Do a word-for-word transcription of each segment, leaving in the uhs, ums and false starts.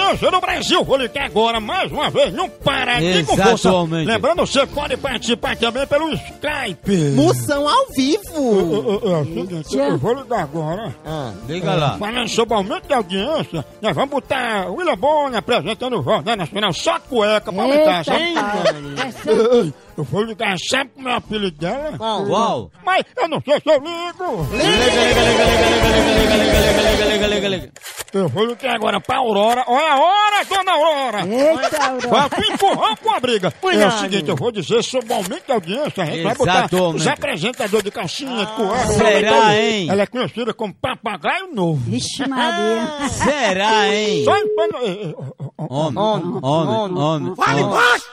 audiência do Brasil. Vou ligar agora mais uma vez. Não para aqui com força. Lembrando, você pode participar também pelo Skype. Moção ao vivo. É, é, é, é o seguinte, eu vou ligar agora. Ah, liga lá. Falando sobre aumento de audiência, nós vamos botar o William Bonner apresentando o Jornal Nacional. Só cueca pra aumentar, sabe? Eu vou ligar, sabe como é o apelido dela? Qual? Mas eu não sei se eu ligo. Liga, liga, liga, liga, liga, liga, liga, liga, liga, liga, liga. Eu vou ligar agora pra Aurora. Olha a hora, dona Aurora! Eita, Aurora! Vai pro empurrão com a briga. É o seguinte, eu vou dizer sobre o aumento de audiência. A gente vai botar os apresentadores de calcinha, de cueca. Será, hein? Ela é conhecida como papagaio novo. Vixe Maria! Será, hein? Só em... Homem, homem, homem, homem. Fale baixo!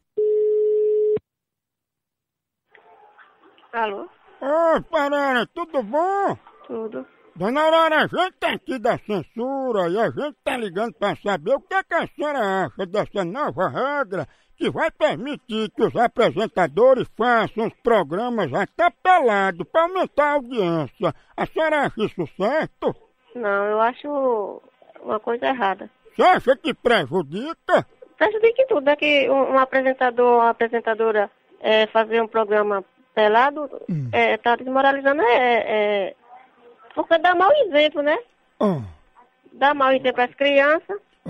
Alô? Ô, Aurora, tudo bom? Tudo. Dona Aurora, a gente tá aqui da censura e a gente tá ligando pra saber o que, é que a senhora acha dessa nova regra que vai permitir que os apresentadores façam os programas até pelados pra aumentar a audiência. A senhora acha isso certo? Não, eu acho uma coisa errada. Você acha que prejudica? Prejudica em tudo, né? Que um, um apresentador, uma apresentadora é, fazer um programa pelado, hum. é, tá desmoralizando, é, é, porque dá mau exemplo, né? Oh. Dá mau exemplo às crianças oh.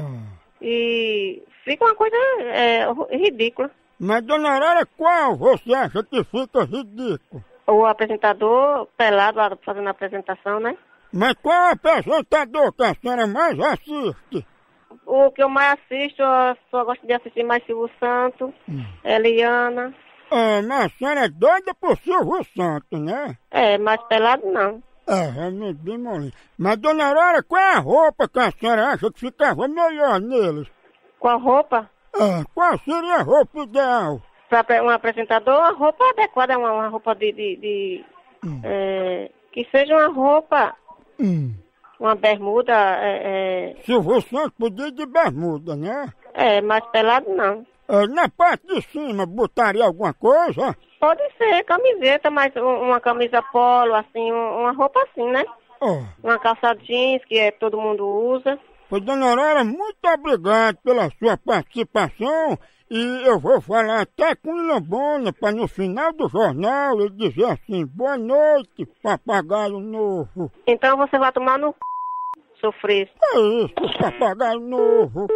e fica uma coisa é, ridícula. Mas, dona Aurora, qual você acha que fica ridículo? O apresentador pelado fazendo a apresentação, né? Mas qual apresentador que a senhora mais assiste? O que eu mais assisto, eu só gosto de assistir mais Silvio Santos, hum. Eliana. É, mas a senhora é doida por Silvio Santos, né? É, mas pelado não. É, realmente bem molinho. Mas, dona Aurora, qual é a roupa que a senhora acha que ficava melhor neles? Qual roupa? É, qual seria a roupa ideal? Para um apresentador, uma roupa adequada, uma, uma roupa de... de, de hum. é, que seja uma roupa... Hum. Uma bermuda... É, é... Silvio Santos podia ir de bermuda, né? É, mas pelado não. É, na parte de cima, botaria alguma coisa? Pode ser camiseta, mas uma camisa polo, assim, uma roupa assim, né? Oh. Uma calça jeans, que é, todo mundo usa. Pois, dona Aurora, muito obrigado pela sua participação. E eu vou falar até com o William Bonner, para no final do jornal ele dizer assim, boa noite, papagaio novo. Então você vai tomar no c... sofrer. É isso, papagaio novo.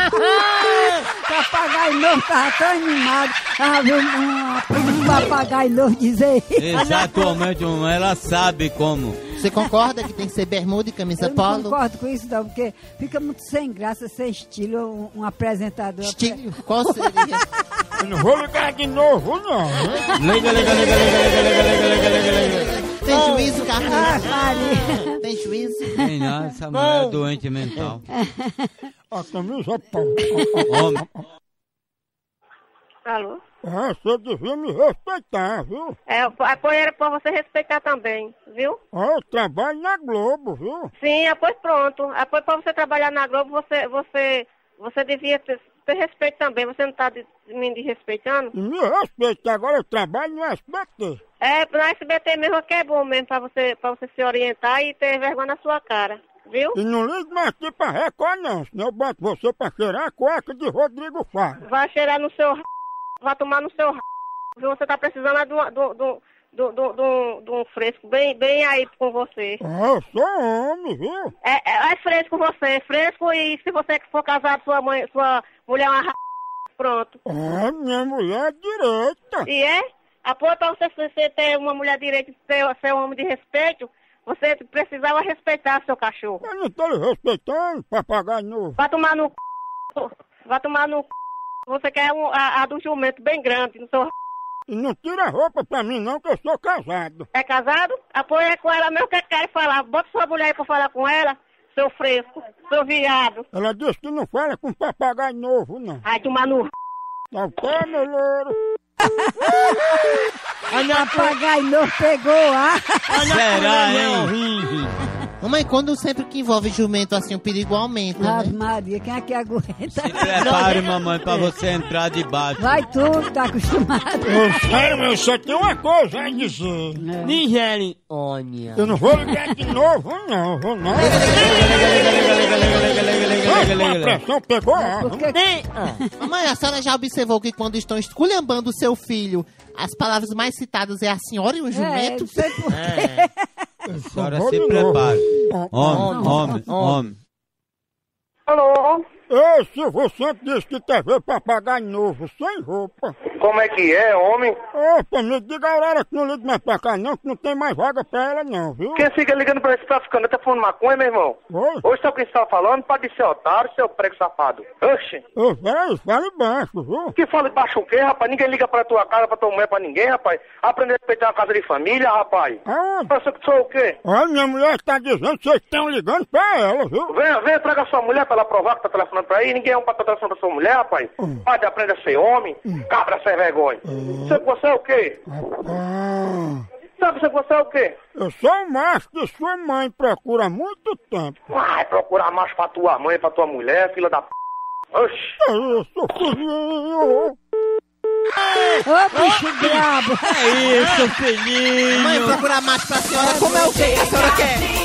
Papagaio novo tava tão animado. Ah, viu um, um papagaio novo dizer. Exatamente, ela sabe como. Você concorda que tem que ser bermuda e camisa eu polo? Eu não concordo com isso não, porque fica muito sem graça, sem estilo, um, um apresentador. Estilo? Qual seria? Eu não vou ligar de novo, não. Liga, liga, liga, liga, liga, liga, liga, liga, liga, liga. Tem juízo, Carlinhos? Ah, Maria. Tem juízo? Tem não, essa mulher é doente mental. A camisa pau. Homem. Alô? Ah, você devia me respeitar, viu? É, apoio era pra você respeitar também, viu? Ah, eu trabalho na Globo, viu? Sim, apoio pronto. Apoio pra você trabalhar na Globo, você, você, você devia ter, ter respeito também. Você não tá de, me desrespeitando? Me respeita, agora eu trabalho no S B T. É, no S B T mesmo que é bom mesmo pra você, pra você se orientar e ter vergonha na sua cara, viu? E não ligue mais aqui pra Record não, senão eu boto você pra cheirar a cueca de Rodrigo Faro. Vai cheirar no seu r... vai tomar no seu r... viu? Você tá precisando de um, do, do, do, do, do, do um fresco bem, bem aí com você. Ah, eu sou homem, viu? É, é, é fresco você, é fresco e se você for casado, sua mãe, sua mulher é uma r... pronto. Ah, minha mulher é direita. E é? Apoio pra você, você ter uma mulher direita e ser, ser um homem de respeito, você precisava respeitar seu cachorro. Eu não tô lhe respeitando, papagaio novo. Vai tomar no c... vai tomar no c... Você quer um, a, a do jumento bem grande no seu... E não tira roupa pra mim não, que eu sou casado. É casado? Apoia com ela mesmo que quer falar. Bota sua mulher aí pra falar com ela, seu fresco, seu viado. Ela disse que não fala com papagaio novo, não. Ai, tomar no... Tá o pé, meu louro. Olha, papagaio novo pegou, ah. Será, hein? Mamãe, quando sempre que envolve jumento assim, o perigo aumenta, Ave né? Maria, quem é que aguenta? Se prepare, mamãe, pra você entrar debaixo. Vai tu, tá acostumado. Ô, sério, meu, só tem uma coisa a dizer. Nigéria. Olha. Eu não vou ligar de novo, não, vou não. A pressão pegou, ó. Porque Mamãe, a senhora já observou que quando estão esculhambando o seu filho, as palavras mais citadas é a senhora e o é, jumento? não sei por quê. É. A senhora se prepare. Homem, homem, homem. Alô? Ei, Silvio Santos disse que quer ver papagaio novo, sem roupa. Como é que é, homem? Opa, me diga a Aurora que não liga mais pra cá não, que não tem mais vaga pra ela não, viu? Quem fica ligando pra esse traficante? Tá falando maconha, meu irmão? Oi? Hoje sabe o que você tá falando? Pode ser otário, seu prego safado. Oxi. Ô, peraí, fala baixo, viu? Que fala baixo o quê, rapaz? Ninguém liga pra tua casa, pra tua mulher, pra ninguém, rapaz. Aprender a respeitar a casa de família, rapaz. Aonde? Você que sou o quê? Olha, minha mulher está dizendo que vocês estão ligando pra ela, viu? Venha, venha, traga sua mulher pra ela provar que tá telefonando pra aí. Ninguém é um pra tá telefonando pra sua mulher, rapaz. Hum. Pode aprender a ser homem. Cabra sem vergonha. Você, você é o quê? Ah, Sabe você, você é o quê? eu sou o macho que sua mãe procura há muito tempo. Vai procurar macho pra tua mãe, pra tua mulher, filha da p... Oxi. É isso, filhinho. Ô, bicho brabo. É isso, filhinho. Mãe, procurar macho pra senhora, como é o quê que a senhora quer?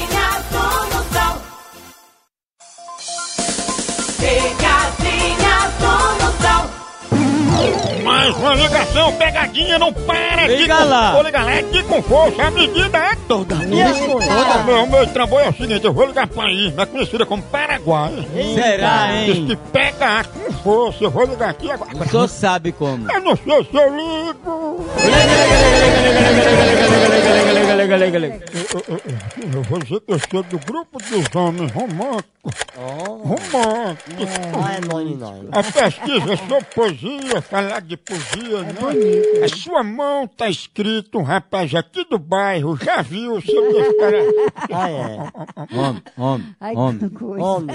Mais uma ligação, pegadinha, não para de Liga com... lá. Vou ligar lá, é de com força, a medida é toda. Toda, meu, meu trambolho é o seguinte, eu vou ligar pra Irma, é conhecida como Paraguai. Será, Diz hein? que pega com força, eu vou ligar aqui agora. O senhor sabe como. Eu não sei se eu ligo. Eu vou dizer que eu sou do grupo dos homens românticos. Românticos. Ah, é nós, nós. A pesquisa sobre poesia, falar de poesia, né? A sua mão tá escrito, um rapaz aqui do bairro, já viu, seu descarado. Ah, é. Homem, homem, Ai, homem. que coisa. Homem.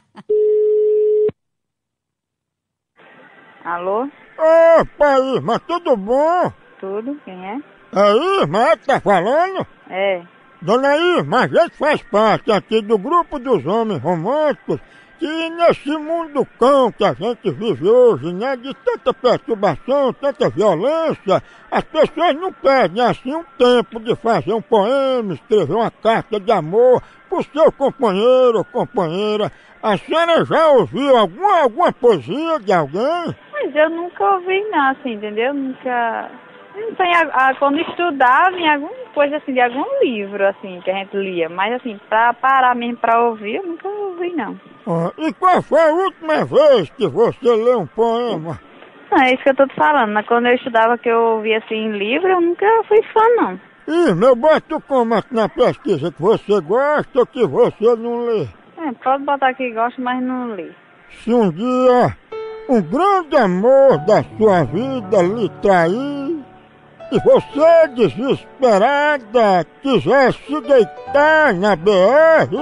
Alô? Opa, Irma, tudo bom? Tudo? Quem é? É Irma que tá falando? É. Dona Irma, a gente faz parte aqui do grupo dos homens românticos que nesse mundo cão que a gente vive hoje, né, de tanta perturbação, tanta violência, as pessoas não perdem assim um tempo de fazer um poema, escrever uma carta de amor pro seu companheiro ou companheira. A senhora já ouviu alguma, alguma poesia de alguém? Mas eu nunca ouvi não, assim, entendeu? Nunca... Não sei, a, a, quando estudava em alguma coisa assim, de algum livro, assim, que a gente lia. Mas assim, pra parar mesmo pra ouvir, eu nunca ouvi não. Ah, e qual foi a última vez que você leu um poema? Não, é isso que eu tô te falando, né? Quando eu estudava que eu ouvia assim em livro, eu nunca fui fã não. Ih, meu, boto como aqui na pesquisa que você gosta ou que você não lê. É, pode botar que gosta, mas não li. Se um dia um grande amor da sua vida lhe trair e você, desesperada, quiser se deitar na B R,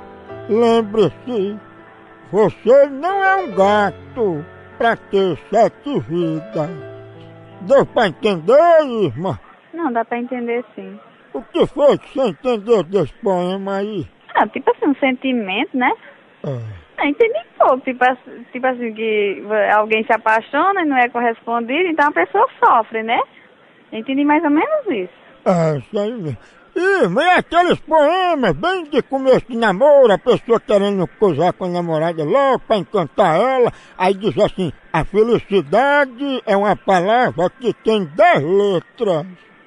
lembre-se, você não é um gato pra ter sete vidas. Deu pra entender, Irma? Não, dá pra entender sim. O que foi que você entendeu desse poema aí? Ah, tipo assim, um sentimento, né? É. Ah, entendi pouco, tipo, assim- tipo assim, que alguém se apaixona e não é correspondido, então a pessoa sofre, né? Entendi mais ou menos isso. É, isso aí mesmo. Irma, e aqueles poemas bem de começo de namoro, a pessoa querendo coisar com a namorada logo pra encantar ela, aí diz assim, a felicidade é uma palavra que tem dez letras,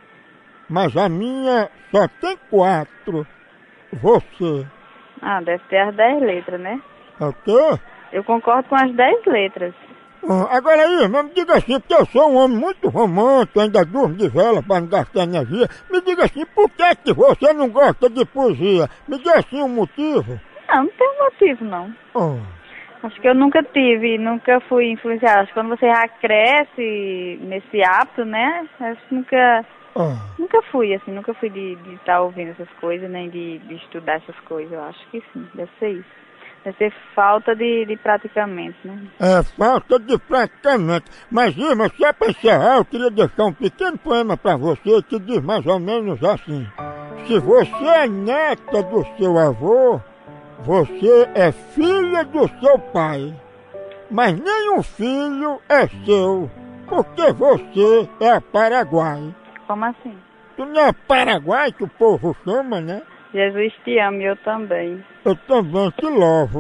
mas a minha só tem quatro. Você. Ah, deve ter as dez letras, né? É o quê? Eu concordo com as dez letras. Ah, agora aí, me diga assim, porque eu sou um homem muito romântico, ainda durmo de vela para não gastar energia. Me diga assim, por que que você não gosta de poesia? Me diga assim um motivo. Não, não tem motivo, não. Ah, Acho que eu nunca tive, nunca fui influenciada. Acho que quando você já cresce nesse hábito, né? Acho que nunca, ah. nunca fui, assim, nunca fui de estar ouvindo essas coisas, nem de, de estudar essas coisas. Eu acho que sim, deve ser isso. Deve ser falta de, de praticamento, né? É falta de praticamento. Mas, Irma, só para encerrar, eu queria deixar um pequeno poema para você que diz mais ou menos assim. Se você é neta do seu avô, você é filha do seu pai. Mas nenhum filho é seu, porque você é Paraguai. Como assim? Tu não é Paraguai que o povo chama, né? Jesus te ama e eu também. Eu também te louvo.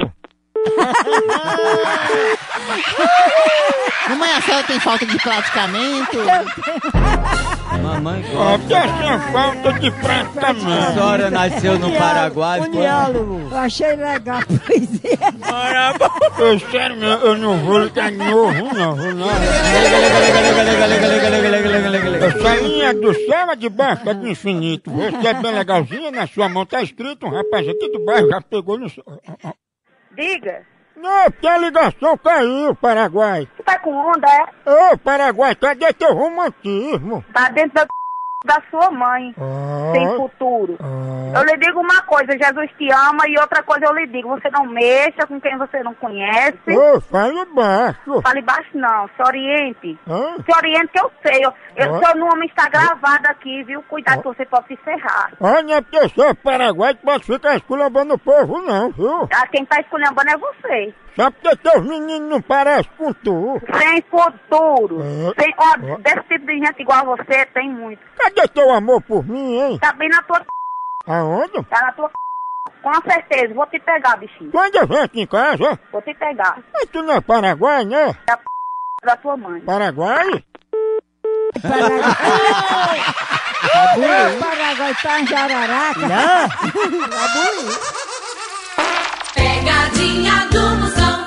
Mamãe, a senhora tem falta de praticamento? Mamãe Ó, gosta. que essa falta de praticamento. A senhora nasceu no Paraguai. O diálogo. Eu achei legal a poesia. Eu, sério, meu, eu não vou ligar novo, não, vou não. Essa linha do céu é de baixo, é do infinito. Você é bem legalzinha, na sua mão tá escrito, um rapaz aqui do bairro já pegou no... Diga. Não, porque a ligação caiu, Paraguai. Você tá com onda, é? Ô, Paraguai, cadê teu romantismo? Tá dentro da, da sua mãe. Ah, Tem futuro. ah. Eu lhe digo uma coisa, Jesus te ama, e outra coisa eu lhe digo, você não mexa com quem você não conhece. Ô, fale baixo. Fale baixo não, se oriente. Hã? Se oriente que eu sei, eu, eu, Ó. seu nome está gravado aqui, viu? Cuidado que você pode se ferrar. Olha, porque você é Paraguai que pode ficar esculambando o povo, não, viu? Ah, quem tá esculhambando é você. Só porque teus meninos não parecem com tu. Sem futuro. É. Sem, ó, Ó. desse tipo de gente igual a você, tem muito. Cadê teu amor por mim, hein? Tá bem na tua... Aonde? Tá na tua... Com certeza, vou te pegar, bichinho. Tu ainda vem aqui em casa? Vou te pegar. Mas tu não é Paraguai, né? Da p... da tua mãe. Paraguai? O Paraguai tá em Jararaca. Pegadinha do Moção.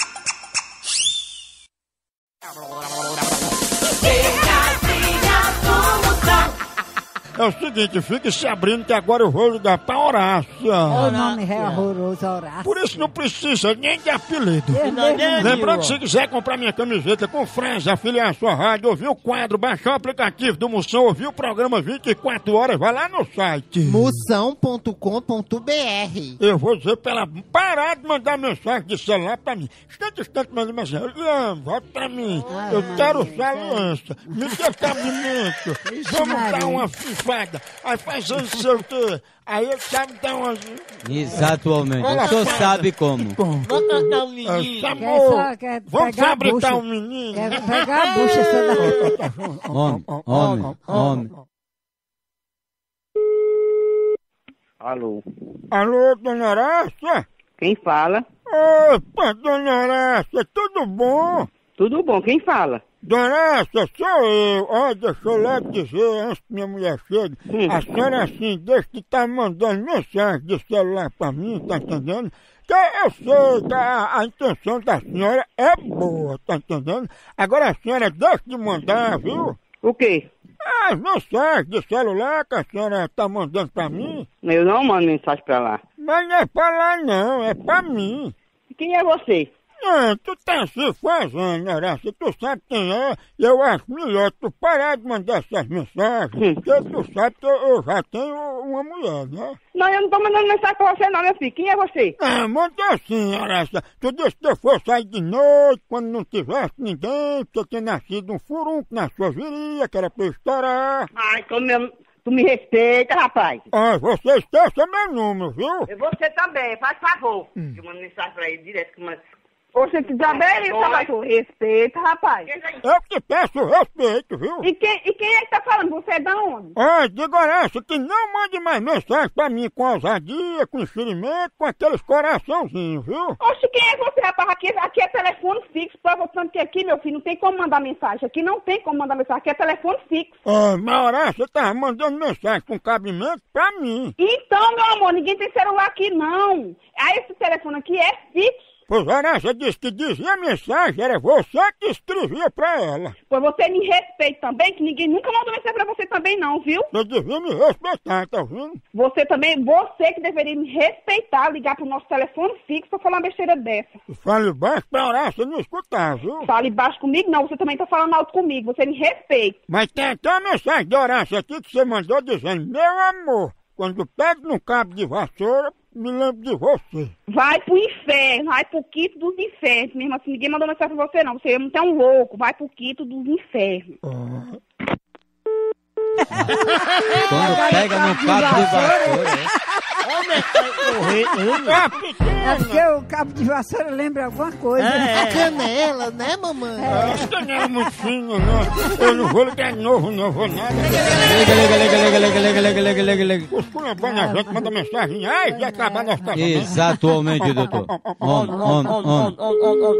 Pegadinha do Moção. É o seguinte, fique se abrindo que agora eu vou ligar pra Horácia. O nome é horroroso, Horácio. Por isso não precisa nem de apelido. Eu mesmo- Lembrando que se quiser comprar minha camiseta com frase, afiliar a sua rádio, ouvir o quadro, baixar o aplicativo do Moção, ouvir o programa vinte e quatro horas, vai lá no site. moção ponto com ponto br. Eu vou dizer pra ela parar de mandar mensagem de celular pra mim. Instante, instante, manda mensagem. Ian, volta pra mim. Ai, Eu Maria, quero sério. saliência. Me dê cabimento. Ixi, Vamos dar Maria. uma fifada. Aí faz não sei o quê. Aí ele sabe dar uma... Exatamente. Olha, O senhor para. sabe como. Vou cantar um É, menino. Quer amor, só- quer vamos pegar a fabricar bucha. um menino. Quer pegar a bucha, essa daqui. Homem, homem, homem. Alô, Alô, dona Horácia? quem fala? Opa, dona Horácia, tudo bom? Tudo bom, quem fala? Dona Horácia, sou eu. Ó, deixa eu lá dizer, antes que minha mulher chegue, Hum. a senhora assim, deixa que tá mandando mensagem de celular pra mim, tá entendendo? Que eu sei que a, a intenção da senhora é boa, tá entendendo? Agora a senhora deixa de mandar, viu? O quê? As mensagens de celular que a senhora tá mandando pra mim, Eu não mando mensagem pra lá. mas não é pra lá não, é pra mim. Quem é você? Não, tu tá se fazendo, Horácio, tu sabe quem é, e eu acho melhor tu parar de mandar essas mensagens, Hum. porque tu sabe que eu, eu já tenho uma mulher, né? Não, eu não tô mandando mensagem pra você não, meu filho. Quem é você? Ah, manda assim, Horácio, tu disse que eu for sair de noite, quando não tivesse ninguém, porque tinha nascido um furunco na sua viria, que era pra eu estourar. Ai, como eu... Tu me respeita, rapaz. Ah, você esqueça meu número, viu? E você também, faz favor. Eu mando mensagem pra ele direto. Que manda... Você também, seu respeita, rapaz. Eu que peço respeito, viu? E quem, e quem é que tá falando? Você é da onde? Ah, diga Horácio que não mande mais mensagem pra mim com ousadia, com enxerimento, com aqueles coraçãozinhos, viu? Oxe, quem é você, rapaz? Aqui, aqui é telefone fixo, pra você que aqui, meu filho, não tem como mandar mensagem. Aqui não tem como mandar mensagem, aqui é telefone fixo. Ah, mas Horácio tava mandando mensagem com cabimento pra mim. Então, meu amor, ninguém tem celular aqui, não. Aí esse telefone aqui é fixo. Pois Horácio disse que dizia a mensagem, era você que escrevia pra ela. Pois você me respeita também, que ninguém nunca mandou mensagem pra você também, não, viu? Você devia me respeitar, tá ouvindo? Você também, você que deveria me respeitar, ligar pro nosso telefone fixo pra falar uma besteira dessa. Fale baixo pra Horácio não escutar, viu? Fale baixo comigo, não, você também tá falando alto comigo, você me respeita. Mas tem até uma mensagem de Horácio aqui que você mandou dizendo, meu amor, quando pego no cabo de vassoura, me lembro de você. Vai pro inferno, vai pro quinto dos infernos. Mesmo assim, ninguém mandou mensagem pra você, não. Você não é um louco, vai pro quinto dos infernos. Ah. Quando pega no cabo de vassoura. É porque o cabo de vassoura lembra alguma coisa. É. A canela, né, mamãe? É. Essa canela é muito fina, não. Eu não vou ligar de novo, não vou nada. Liga, liga, liga, liga, liga, liga, liga, liga, liga, liga. Os culambando a gente manda mensagem. Ai, já acabar nosso casamento. Exatamente, doutor. On, on, on.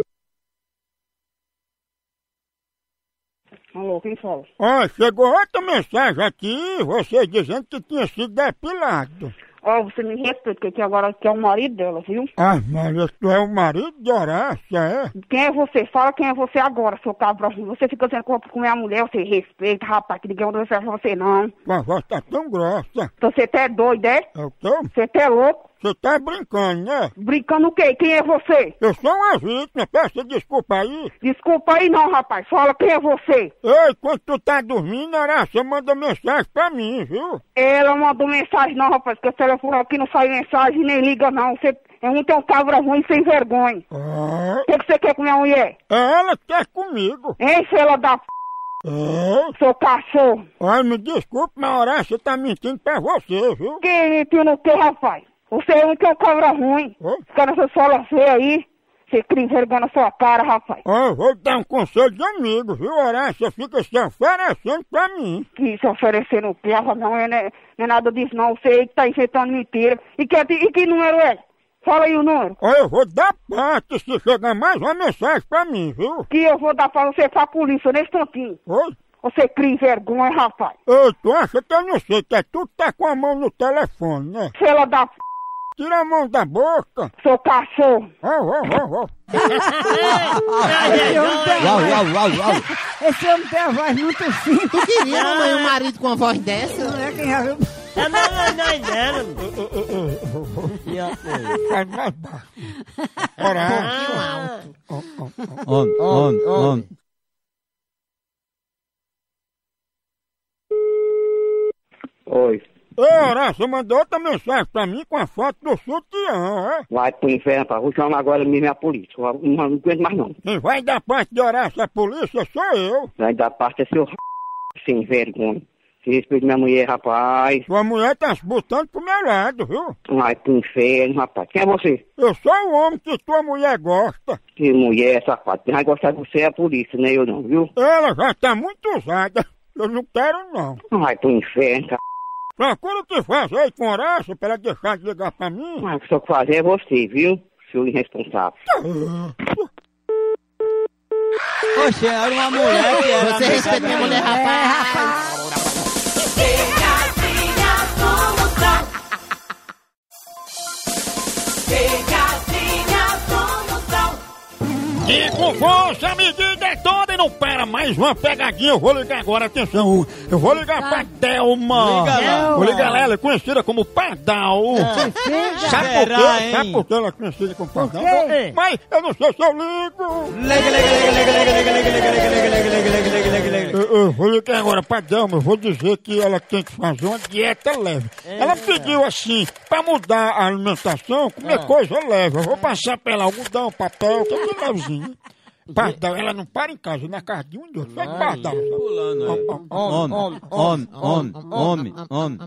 Alô, quem fala? Ó, chegou outra mensagem aqui, você dizendo que tinha sido depilado. Ó, você me respeita, que agora que é o marido dela, viu? Ah, Maria, tu é o marido de Horácia, é? Quem é você? Fala quem é você agora, seu cabra. Você fica dizendo que com minha mulher, você respeita, rapaz, que ninguém mandou isso pra você, não. Tua voz tá tão grossa. Então você tá doido, é? É o quê? Você tá louco? Você tá brincando, né? Brincando o quê? Quem é você? Eu sou uma vítima, peça desculpa aí. Desculpa aí não, rapaz. Fala quem é você. Ei, quando tu tá dormindo, Horácia manda mensagem pra mim, viu? Ela mandou mensagem não, rapaz, porque o telefone aqui não sai mensagem nem liga não. Você é um teu cabra ruim sem vergonha. Ah. O que, que você quer com minha mulher? Ela quer comigo. Hein, fela da p... É? Seu cachorro. Ai, me desculpe, mas a Horácia tá mentindo pra você, viu? Que mentindo o quê, rapaz? Você é um teu cabra ruim. Oh? Fica nessa sola feia aí. Você cria vergonha na sua cara, rapaz. Ó, eu vou dar um conselho de amigo, viu, Horácia? Fica se oferecendo pra mim. Que se oferecendo o quê? Não é, não é nada disso não. Você aí que tá inventando mentira. E que, e que número é? Fala aí o número. Ó, eu vou dar parte se chegar mais uma mensagem pra mim, viu? Que eu vou dar pra você pra polícia nesse tantinho. Oi? Você cria vergonha, rapaz. Ei, tu acha que eu não sei que é tu que tá com a mão no telefone, né? Fela da p... Tira a mão da boca. Seu cachorro. Ó, ó, ó, ó. Uau, uau, uau, uau. Esse homem tem a voz muito fina. Tu queria, mamãe, um marido com uma voz dessa? Não é quem já viu. É não, não, Faz mais baixo. Horácia. On, on, on. Oi. Ei, Horácia, mandou outra mensagem pra mim com a foto do sutiã, é? Vai pro inferno, pá. Vou chamar agora mesmo a polícia. Não, não aguento mais não. Quem vai dar parte de Horácia à polícia sou eu. Vai dar parte é seu r... sem vergonha. Se respeita minha mulher, rapaz. Tua mulher tá se botando pro meu lado, viu? Vai pro inferno, rapaz. Quem é você? Eu sou o homem que tua mulher gosta. Que mulher, safado. Quem vai gostar de você é a polícia, né? Eu não, viu? Ela já tá muito usada. Eu não quero, não. Vai pro inferno, cara. Procura o que fazer aí com Horácia pra ela deixar de ligar pra mim. Mas o que só fazer é você, viu? Seu irresponsável. Oxe, era uma mulher que era... Você respeita minha mulher, rapaz. Pegadinha do Moção. Pegadinha do Moção. E com força, a medida é toda e não para mais uma pegadinha. Eu vou ligar agora, atenção. Eu vou ligar pra Delma. Liga lá. Vou ligar ela, ela é conhecida como Pardal. Sabe por quê? Sabe por que ela é conhecida como Pardal? Mas eu não sei se eu ligo. Lega, lega, lega, lega, lega, lega, lega, lega, lega, lega, lega, lega, lega, lega, lega. Eu, eu vou ligar agora pra Delma. Eu vou dizer que ela tem que fazer uma dieta leve. Ela pediu assim, pra mudar a alimentação, comer coisa leve. Eu vou passar pra ela algodão, papel, tudo levezinho. Pardal, ela não para em casa, na casa de um de outro. Só de Pardal. On, on, on, on, homem, homem.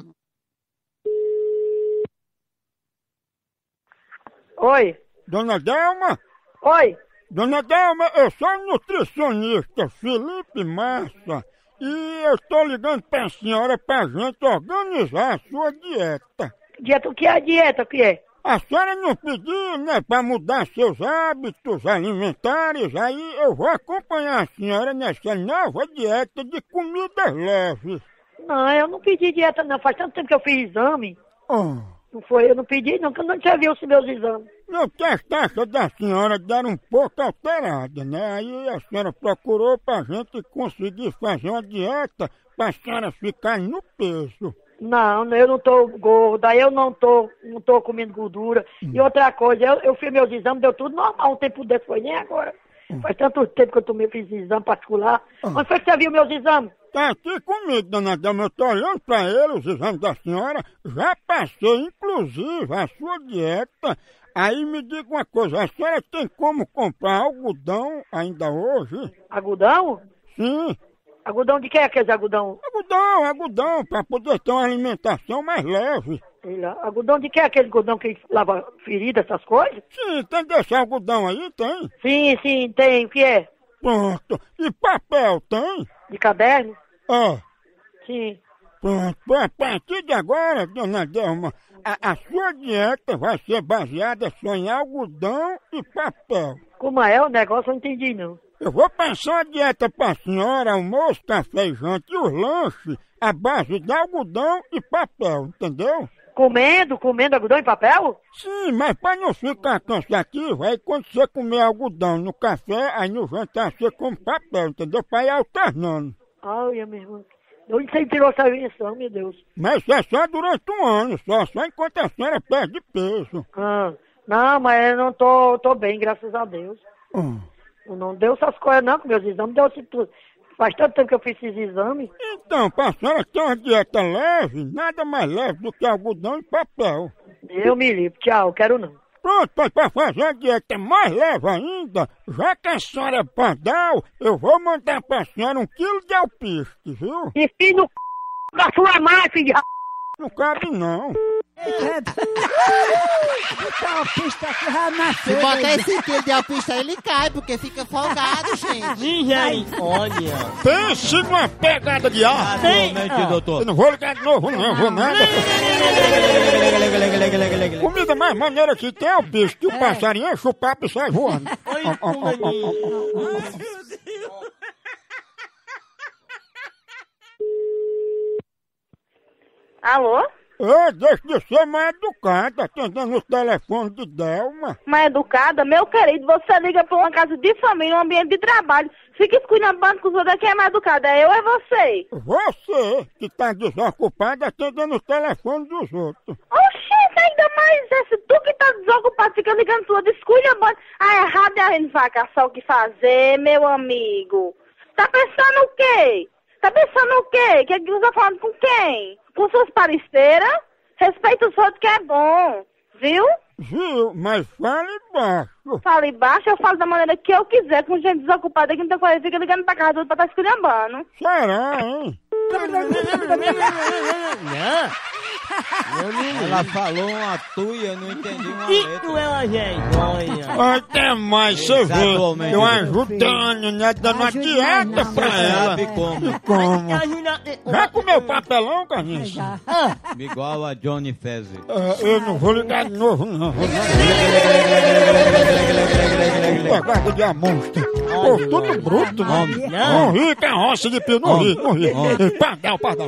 Oi. Dona Delma? Oi. Dona Delma, eu sou o nutricionista Felipe Massa e eu estou ligando para a senhora para a gente organizar a sua dieta. Dieta, o que é a dieta? O que é? A senhora não pediu, né, para mudar seus hábitos alimentares, aí eu vou acompanhar a senhora nessa nova dieta de comidas leves. Não, eu não pedi dieta não. Faz tanto tempo que eu fiz exame. Oh. Não foi, eu não pedi não, que eu não tinha visto os meus exames. Não, que as taxas da senhora deram um pouco alteradas, né? Aí a senhora procurou pra gente conseguir fazer uma dieta pra senhora ficar no peso. Não, eu não tô gorda, eu não tô, não tô comendo gordura. Hum. E outra coisa, eu, eu fiz meus exames, deu tudo normal, um tempo desse foi nem agora. Hum. Faz tanto tempo que eu tomei, fiz exame particular. Hum. Onde foi que você viu meus exames? Tá aqui comigo, dona Delma, eu tô olhando pra ele, os exames da senhora, já passei, inclusive, a sua dieta. Aí me diga uma coisa, a senhora tem como comprar algodão ainda hoje? Algodão? Sim. Algodão de que é aquele algodão? Algodão, algodão, pra poder ter uma alimentação mais leve. Sei lá. Algodão de que é aquele algodão que lava ferida, essas coisas? Sim, tem desse algodão aí, tem? Sim, sim, tem. O que é? Pronto. E papel, tem? De caderno? É. Sim. Pronto. A partir de agora, dona Delma, a, a sua dieta vai ser baseada só em algodão e papel. Como é o negócio? Eu não entendi, não. Eu vou passar uma dieta pra senhora, almoço, café e janta e os lanches à base de algodão e papel, entendeu? Comendo, comendo algodão e papel? Sim, mas para não ficar cansativo, aí quando você comer algodão no café, aí no jantar você come papel, entendeu? Para ir alternando. Ai, meu irmão. De onde você tirou essa invenção, meu Deus? Mas isso é só durante um ano, só, só enquanto a senhora perde peso. Ah, não, mas eu não tô, tô bem, graças a Deus. Hum. Não deu essas coisas não, com meus exames, deu assim tudo. Faz tanto tempo que eu fiz esses exames. Então, pra senhora ter uma dieta leve, nada mais leve do que algodão e papel. Eu me livro, tchau, quero não. Pronto, pois pra fazer a dieta mais leve ainda, já que a senhora é pardal, eu vou mandar pra senhora um quilo de alpiste, viu? E filho no c... da sua mãe, filho de r... Não cabe não. Se botar esse quilo de alpiste aí, ele cai, porque fica folgado, gente. Misericórdia. Pense numa pegada de ar. Atualmente, doutor. Eu não vou ligar de novo não, vou nada. Comida mais maneira que tem é o bicho, que o passarinho enche o papo e sai voando. Oi, fulaninho. Alô? Ô, deixa de ser mais educada, atendendo os telefones de Delma. Mais educada? Meu querido, você liga pra uma casa de família, um ambiente de trabalho, fica esculhambando com os outros, quem é mais educada? É eu ou é você? Você, que tá desocupada atendendo os telefones dos outros. Oxente, ainda mais esse, tu que tá desocupado, fica ligando pro outro, esculhambando. Ah, errado é a gente vai caçar o que fazer, meu amigo. Tá pensando o quê? Tá pensando o quê? Que você tá falando com quem? Com suas paristeiras? Respeita os outros que é bom, viu? Viu, mas fale baixo. Fale baixo, eu falo da maneira que eu quiser, com gente desocupada que não tem coisa, fica ligando pra casa do outro pra tá esculhambando. Será, hein? Ela falou uma tuia, eu não entendi uma letra. é uma gente. Até mais, você vê. Exatamente. Eu ajudando, né? Dando uma dieta pra ela. Sabe como? E como? Já comeu papelão, Carlinhos? Igual a Johnny Fezzi. É, eu não vou ligar de novo, não. Vou pegada de amostra. Pô, tudo bruto, né? Não ri, que é roça de pio. Não ri, não ri. Pardal, pardal.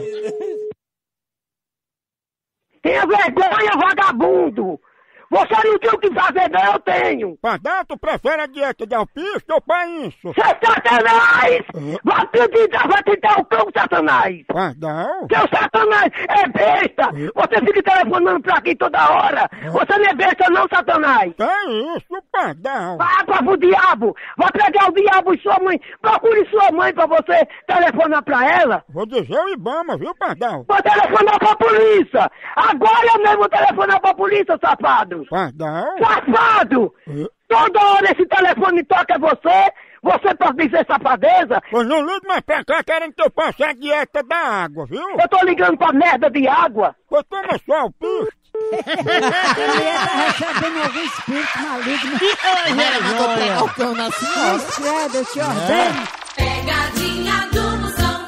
Tenha vergonha, vagabundo! Você não tem o que fazer, não, eu tenho! Pardal, tu prefere a dieta de alpiste ou pra isso? Você é Satanás! Vai tentar, vai tentar o cão, Satanás! Pardal? Seu Satanás é besta! Você fica telefonando pra aqui toda hora! Você não é besta não, Satanás! É isso, Pardal. Vá para o diabo! Vai pegar o diabo e sua mãe! Procure sua mãe pra você telefonar pra ela! Vou dizer o Ibama, viu, Pardal? Vou telefonar pra polícia! Agora eu mesmo vou telefonar pra polícia, safado! Pardal? Safado! Toda hora esse telefone toca você! Você pode dizer safadeza? Pois não ligue mais pra cá querendo que eu passe a dieta da água, viu? Eu tô ligando pra merda de água! Pois toma só alpiste. Ele tá recebendo algum espírito maligno. Ela mandou pegar o cão na senhora. Credo, eu te ordeno. Pegadinha do Moção.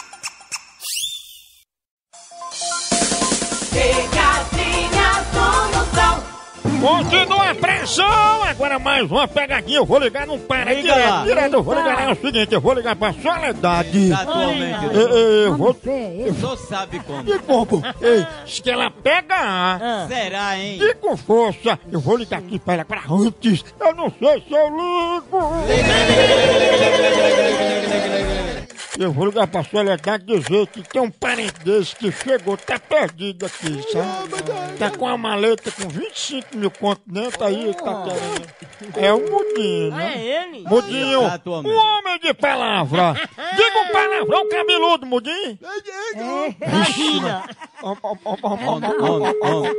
Pegadinha do Moção. Continua a pressão! Agora mais uma pegadinha, eu vou ligar, não para, Liga lá. direto, direto, eu vou ligar, é o seguinte, eu vou ligar pra Soledade. Atualmente, Eu, doutor. eu, eu vou... O senhor sabe como. E como? Ei, diz que ela pega A. Será, hein? E com força, eu vou ligar aqui pra ela agora antes. Eu não sei se eu ligo. Eu vou ligar pra Soledade dizer que tem um parente desse que chegou, tá perdido aqui, sabe? Tá com uma maleta com vinte e cinco mil contos dentro aí, tá querendo. É o Mudinho, né? É ele? Mudinho, Atualmente. um homem de palavra. Diga um palavrão cabeludo, Mudinho. Imagina. Ó, ó, ó, ó, ó, Homem, homem, homem.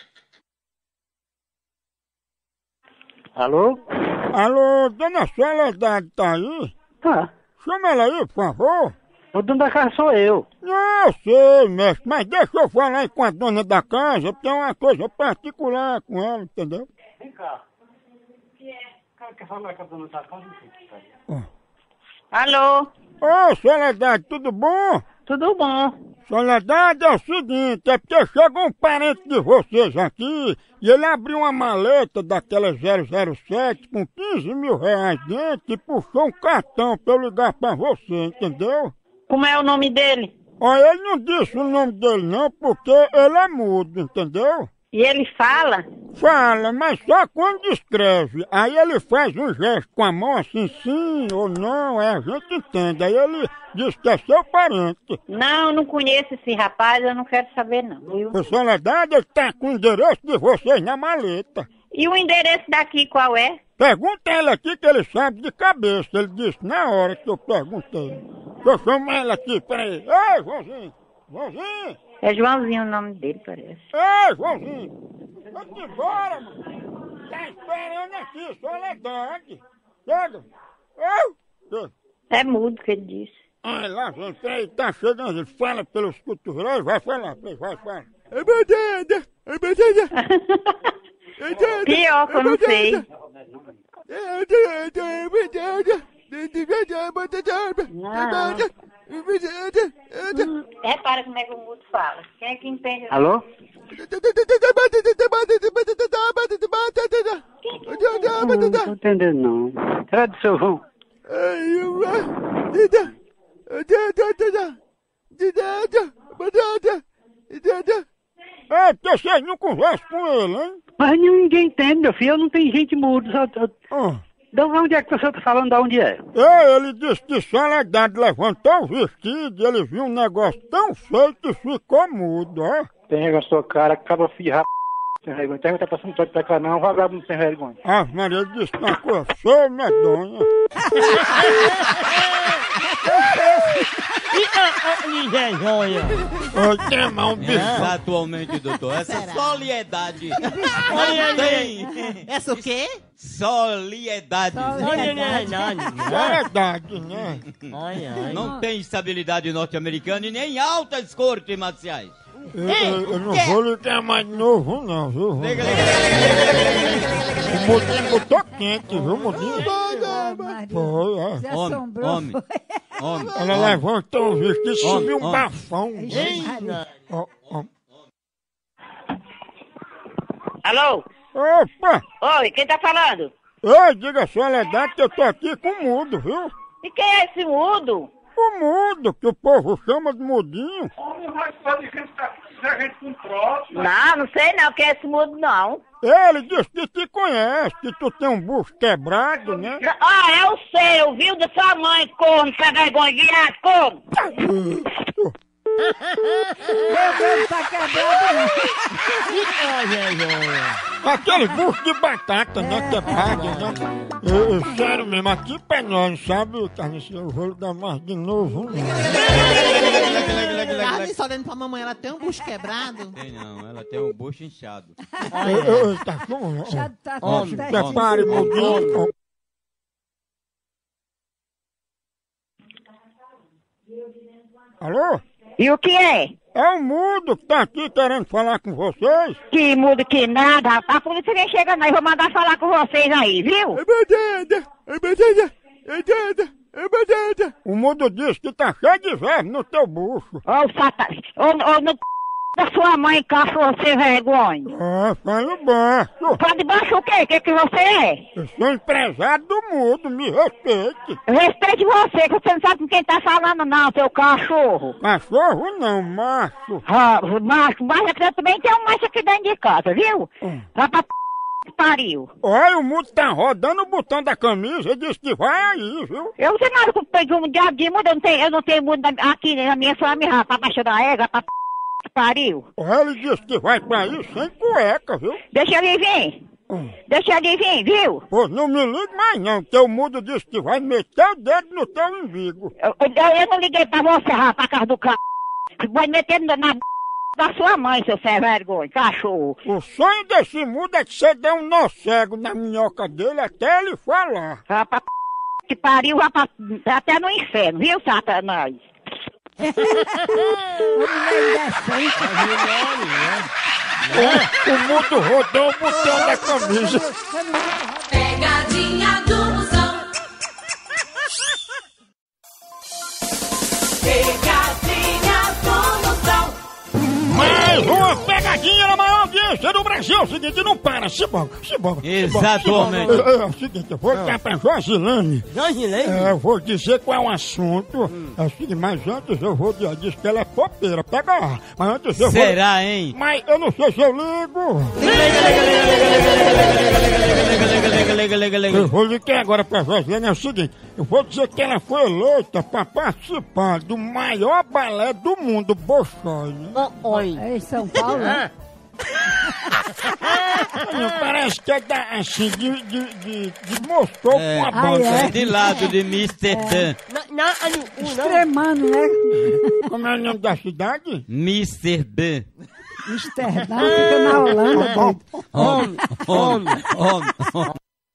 Alô? Alô, dona Soledade tá aí? Tá. Chama ela aí, por favor. O dono da casa sou eu. Não, eu sei, mestre, mas deixa eu falar aí com a dona da casa, porque é uma coisa particular com ela, entendeu? Vem cá. O que é? O cara quer falar com a dona da casa? Oh. Alô? Ô, Soledade, tudo bom? Tudo bom. Soledade, é o seguinte, é porque chegou um parente de vocês aqui e ele abriu uma maleta daquela zero zero sete com quinze mil reais dentro e puxou um cartão pra eu ligar pra você, entendeu? Como é o nome dele? Olha, ele não disse o nome dele não, porque ele é mudo, entendeu? E ele fala? Fala, mas só quando escreve. Aí ele faz um gesto com a mão assim, sim ou não, aí a gente entende. Aí ele diz que é seu parente. Não, não conheço esse rapaz, eu não quero saber não, viu? Ô, Soledade, ele tá com o endereço de vocês na maleta. E o endereço daqui qual é? Pergunta ele aqui que ele sabe de cabeça. Ele disse na hora que eu perguntei. Deixa eu chamar ele aqui, peraí. Ei, Joãozinho! Joãozinho! É Joãozinho o nome dele, parece. Ei, Joãozinho! Vamos embora, mano! Tá esperando aqui, Soledade! Chega! Eu! É mudo que ele disse. Ai, lá, gente, peraí, tá chegando. Ele fala pelos cotovelos, vai falar, vai, fala. É Pior que eu não sei. Não. Hum, repara como é que o mudo fala. Quem é que entende? Alô? Não tô entendendo não. Cadê o seu João? É, porque vocês não conversam com ele, hein? Mas ninguém entende, meu filho. Eu não tenho gente muda. Só, só... Oh. De onde é que você tá falando? De onde é? É, ele disse que Soledade levantou o vestido e ele viu um negócio tão feio que ficou mudo, ó. Tem a sua cara, acaba filho de rap... sem vergonha. Tem que tá passando todo pra cá não, vagabundo sem vergonha. Ah, Maria, ele disse que uma coisa feia, medonha. Vergonha. Oi, tem mão, bicho. Exatamente, doutor. Essa solidariedade. Não tem. Essa o quê? Solidariedade. Solidariedade, né? Ai, ai. Não tem estabilidade norte-americana e nem altas cortes marciais. Eu, eu, eu não que? vou ligar mais de novo, não, viu? Liga, liga, liga, liga, liga. O mudinho botou quente, viu, mudinho? Foi, é. Homem, homem, homem. Ela homem. levantou o vestido e subiu um bafão. Oh, oh. Alô? Opa! Oi, quem tá falando? Ei, diga a Soledade que eu tô aqui com o mudo, viu? E quem é esse mudo? O mudo, que o povo chama de mudinho. Não, não sei não quem é esse mudo, não. Ele disse que te conhece, que tu tem um bucho quebrado, né? Ah, é o seu, viu? Da sua mãe, corno, sem vergonha, viado, corno. Meu Deus, tá quebrado. Aquele bucho de batata, né? Quebrado, né? Eu, eu, sério mesmo, aqui pra nós, sabe, Carniça? Eu vou dar mais de novo. Carniça olhando pra mamãe, ela tem um bucho quebrado? Tem não, ela tem um bucho inchado. Eu, eu, tá com... Já tá com... Se prepare, mudinho. Alô? E o que é? É o mudo que tá aqui querendo falar com vocês. Que mudo que nada, rapaz. A polícia nem chega não, eu vou mandar falar com vocês aí, viu? É verdade, é verdade, é verdade, é verdade. O mudo diz que tá cheio de verme no teu bucho. Ô, oh, satanás, ô, oh, no c... da sua mãe, cachorro sem vergonha. Ah, fala baixo. Fala baixo o quê? O que que você é? Eu sou empresário do mudo, me respeite. Respeite você, que você não sabe com quem tá falando não, seu cachorro. Cachorro não, macho. Ah, macho, macho aqui também tem um macho aqui dentro de casa, viu? Hum. Vai pra p... que pariu. Olha, o mudo tá rodando o botão da camisa e disse que vai aí, viu? Eu não sei nada com o diabo de mudo, eu não tenho, eu não tenho mudo aqui na minha família, pra baixo da égua, pra p... que pariu. Olha, ele disse que vai pra aí sem cueca, viu? Deixa ele vir. Hum. Deixa ele vir, viu? Pô, não me ligue mais não, que o mudo disse que vai meter o dedo no teu umbigo. Eu, eu, eu não liguei pra você, rapaz, pra casa do c... Vai meter na, na da sua mãe, seu sem vergonha, cachorro. O sonho desse mudo é que você dê um nó cego na minhoca dele até ele falar. Rapaz, que pariu, rapaz, até no inferno, viu, Satanás? O mundo rodou o botão da camisa. Pegadinha do Moção. Pegadinha do Moção. Mais uma pegadinha na maior audiência do Brasil. É o seguinte, não para, se boga, se boga. Exatamente. É, é o seguinte, eu vou ligar pra Josilane. Josilane? É, eu vou dizer qual é o assunto. Hum. É o seguinte, mas antes eu vou dizer, diz que ela é popeira, pega lá. Mas antes eu Será, vou... hein? Mas eu não sei se eu ligo. Eu vou ligar agora pra Josilane, é o seguinte, eu vou dizer que ela foi eleita pra participar do maior balé do mundo, Bolshoi. Oi. É em São Paulo, né? Parece que é da, assim, de, de, de, de Moscou É. com a Ah, banda. é? De lado de mister Dan. Extremando, né? Como é o nome da cidade? mister Dan. Amsterdã fica na Holanda, doido. Homem, homem, homem, homem.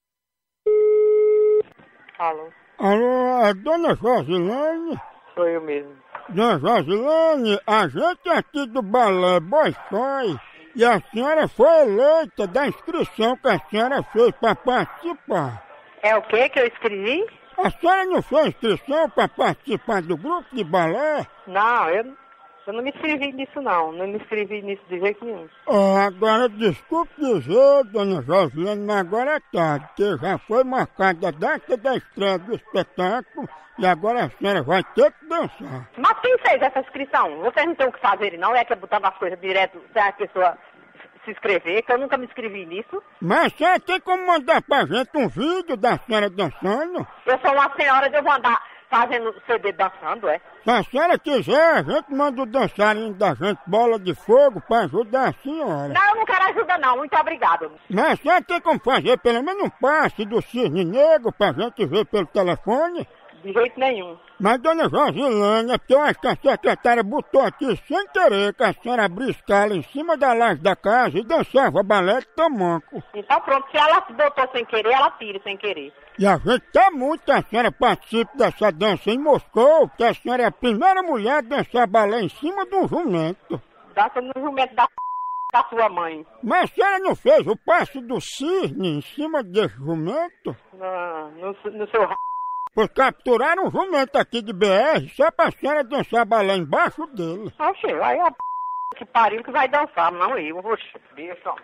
Alô, Alô, é Dona Josilane? sou eu mesmo. Dona Josilane, a gente aqui do balé Bolshoi e a senhora foi eleita da inscrição que a senhora fez para participar. É o que que eu escrevi? A senhora não fez inscrição para participar do grupo de balé? Não, eu, eu não me inscrevi nisso não. Não me inscrevi nisso de jeito nenhum. Oh, agora, desculpe dizer, Dona Josilane, mas agora é tarde, porque já foi marcada a data da estreia do espetáculo e agora a senhora vai ter que dançar. Mas quem fez essa inscrição? Vocês não têm o que fazer não? É que é botando as coisas direto sem a pessoa se inscrever, que eu nunca me inscrevi nisso. Mas a senhora tem como mandar pra gente um vídeo da senhora dançando? Eu sou uma senhora de eu vou andar fazendo C D dançando, é? Se a senhora quiser, a gente manda o dançarino da gente bola de fogo pra ajudar a senhora. Não, eu não quero ajuda não, muito obrigado. Mas a senhora tem como fazer pelo menos um passe do cisne negro pra gente ver pelo telefone? De jeito nenhum. Mas, Dona Josilane, é porque eu acho que a secretária botou aqui sem querer que a senhora abriu escala em cima da laje da casa e dançava balé de tamanco. Então pronto, se ela botou sem querer, ela tira sem querer. E a gente quer muito que a senhora participe dessa dança em Moscou, porque a senhora é a primeira mulher a dançar balé em cima de um jumento. Dança no jumento da da sua mãe. Mas a senhora não fez o passe do cisne em cima desse jumento? No, no, no seu Pois capturaram um jumento aqui de B R só pra senhora dançar balé embaixo dele. Oxe, aí a p... que pariu que vai dançar, não eu. Oxe, deixa.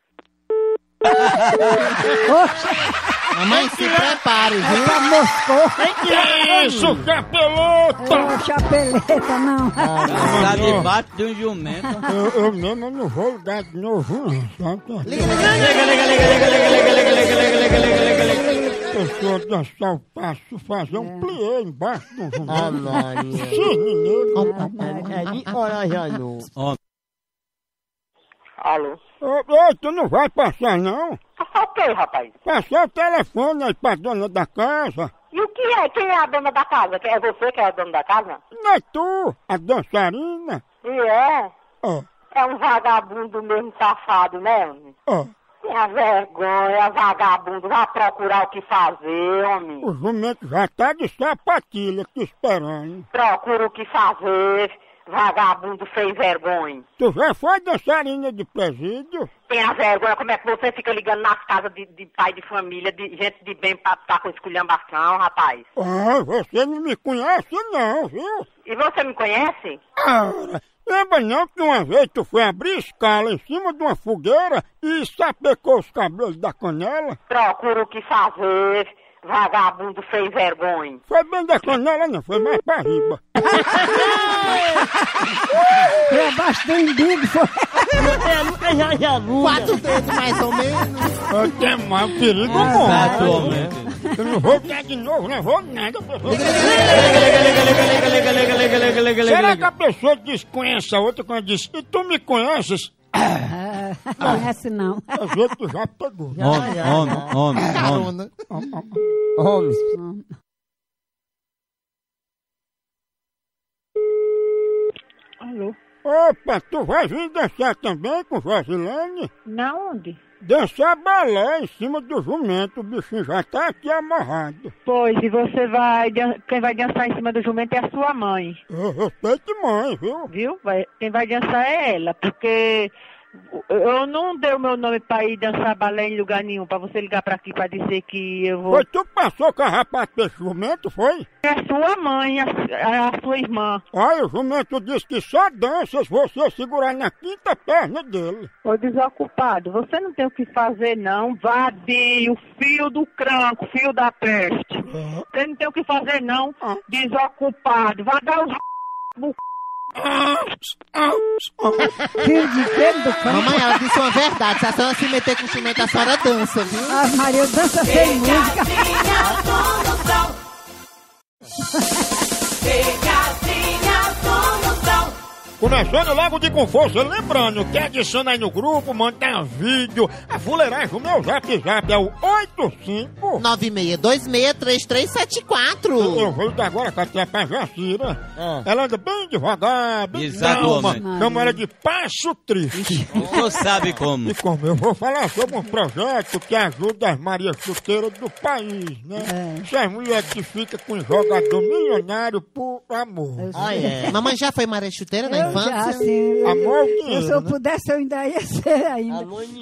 Mamãe, se prepare, viu? Pra Moscou. Que isso, capeleta! Ô, chapeleta, não. Tá debaixo de um jumento. Eu, eu mesmo não vou ligar de novo, não. Só Liga, liga, liga, liga, liga, liga, liga, liga, liga, liga, liga, liga, liga. pessoa dançar o passo, fazer um plié embaixo do jumento. Ah, Maria. Cisne negro. É de hora já não. Alô? Ô, ô, tu não vai passar, não? Passar o quê, rapaz? Passar o telefone aí pra dona da casa. E o que é? Quem é a dona da casa? É você que é a dona da casa? Não é tu, a dançarina? E é? Ó, É um vagabundo mesmo safado, né, homem? ó. Tenha vergonha, vagabundo. Vai procurar o que fazer, homem. O jumento já tá de sapatilha te esperando. Procura o que fazer, vagabundo sem vergonha. Tu já foi dançarina de presídio? Tenha vergonha, como é que você fica ligando nas casas de, de pai de família, de gente de bem pra estar com esculhambação, rapaz? Ah, você não me conhece não, viu? E você me conhece? Ora, lembra não que uma vez tu foi abrir escala em cima de uma fogueira e sapecou os cabelos da canela? Procura o que fazer, vagabundo sem vergonha. Foi bem da canela não, foi mais pra riba. Foi abaixo do umbigo, foi. É, nunca já já Quatro dedos mais ou menos. Eu tenho mais perigo Exatamente. Eu não vou dar de novo, não vou nada. Será que a pessoa desconhece a outra quando diz, e tu me conheces? Ah, não conhece não. A gente já pegou. Homem, homem, homem, homem. Carona. Homens. Alô? Opa, tu vai vir dançar também com Josilene? Na onde? Dançar balé em cima do jumento, o bichinho já tá aqui amarrado. Pois, e você vai... dan- Quem vai dançar em cima do jumento é a sua mãe. Eu respeito mãe, viu? Viu? Vai- Quem vai dançar é ela, porque... Eu não dei o meu nome pra ir dançar balé em lugar nenhum, pra você ligar pra aqui pra dizer que eu vou... Foi tu que passou carrapato pra esse jumento, foi? É a sua mãe, a, a sua irmã. Olha, o jumento disse que só dança se você segurar na quinta perna dele. Ô desocupado, você não tem o que fazer não, vadio, fio do cranco, fio da peste. Você não tem o que fazer não, desocupado, vai dar os... Filho de quem do cão? Mamãe, ela disse uma verdade. Se a senhora se meter com o cimento, a senhora dança, viu? Ah, Maria, dança sem música. Pegadinha do Moção. Começando logo de com força, lembrando que adiciona aí no grupo, manda vídeo, a fuleiragem, o meu zap zap é o oito cinco nove seis dois seis três três sete quatro. Eu vou dar agora com a tia pra Jacira. Ah. Ela anda bem devagar, bem Exatamente. calma. Chama ela de passo triste. O senhor sabe como. E como eu vou falar sobre um projeto que ajuda as Marias Chuteiras do país, né? É. Essas mulheres que ficam com jogador milionário por amor. Ah, é. Mamãe já foi Maria Chuteira na Eu infância? já, assim, Amor, eu, dinheiro, se eu né? pudesse, eu ainda ia ser ainda.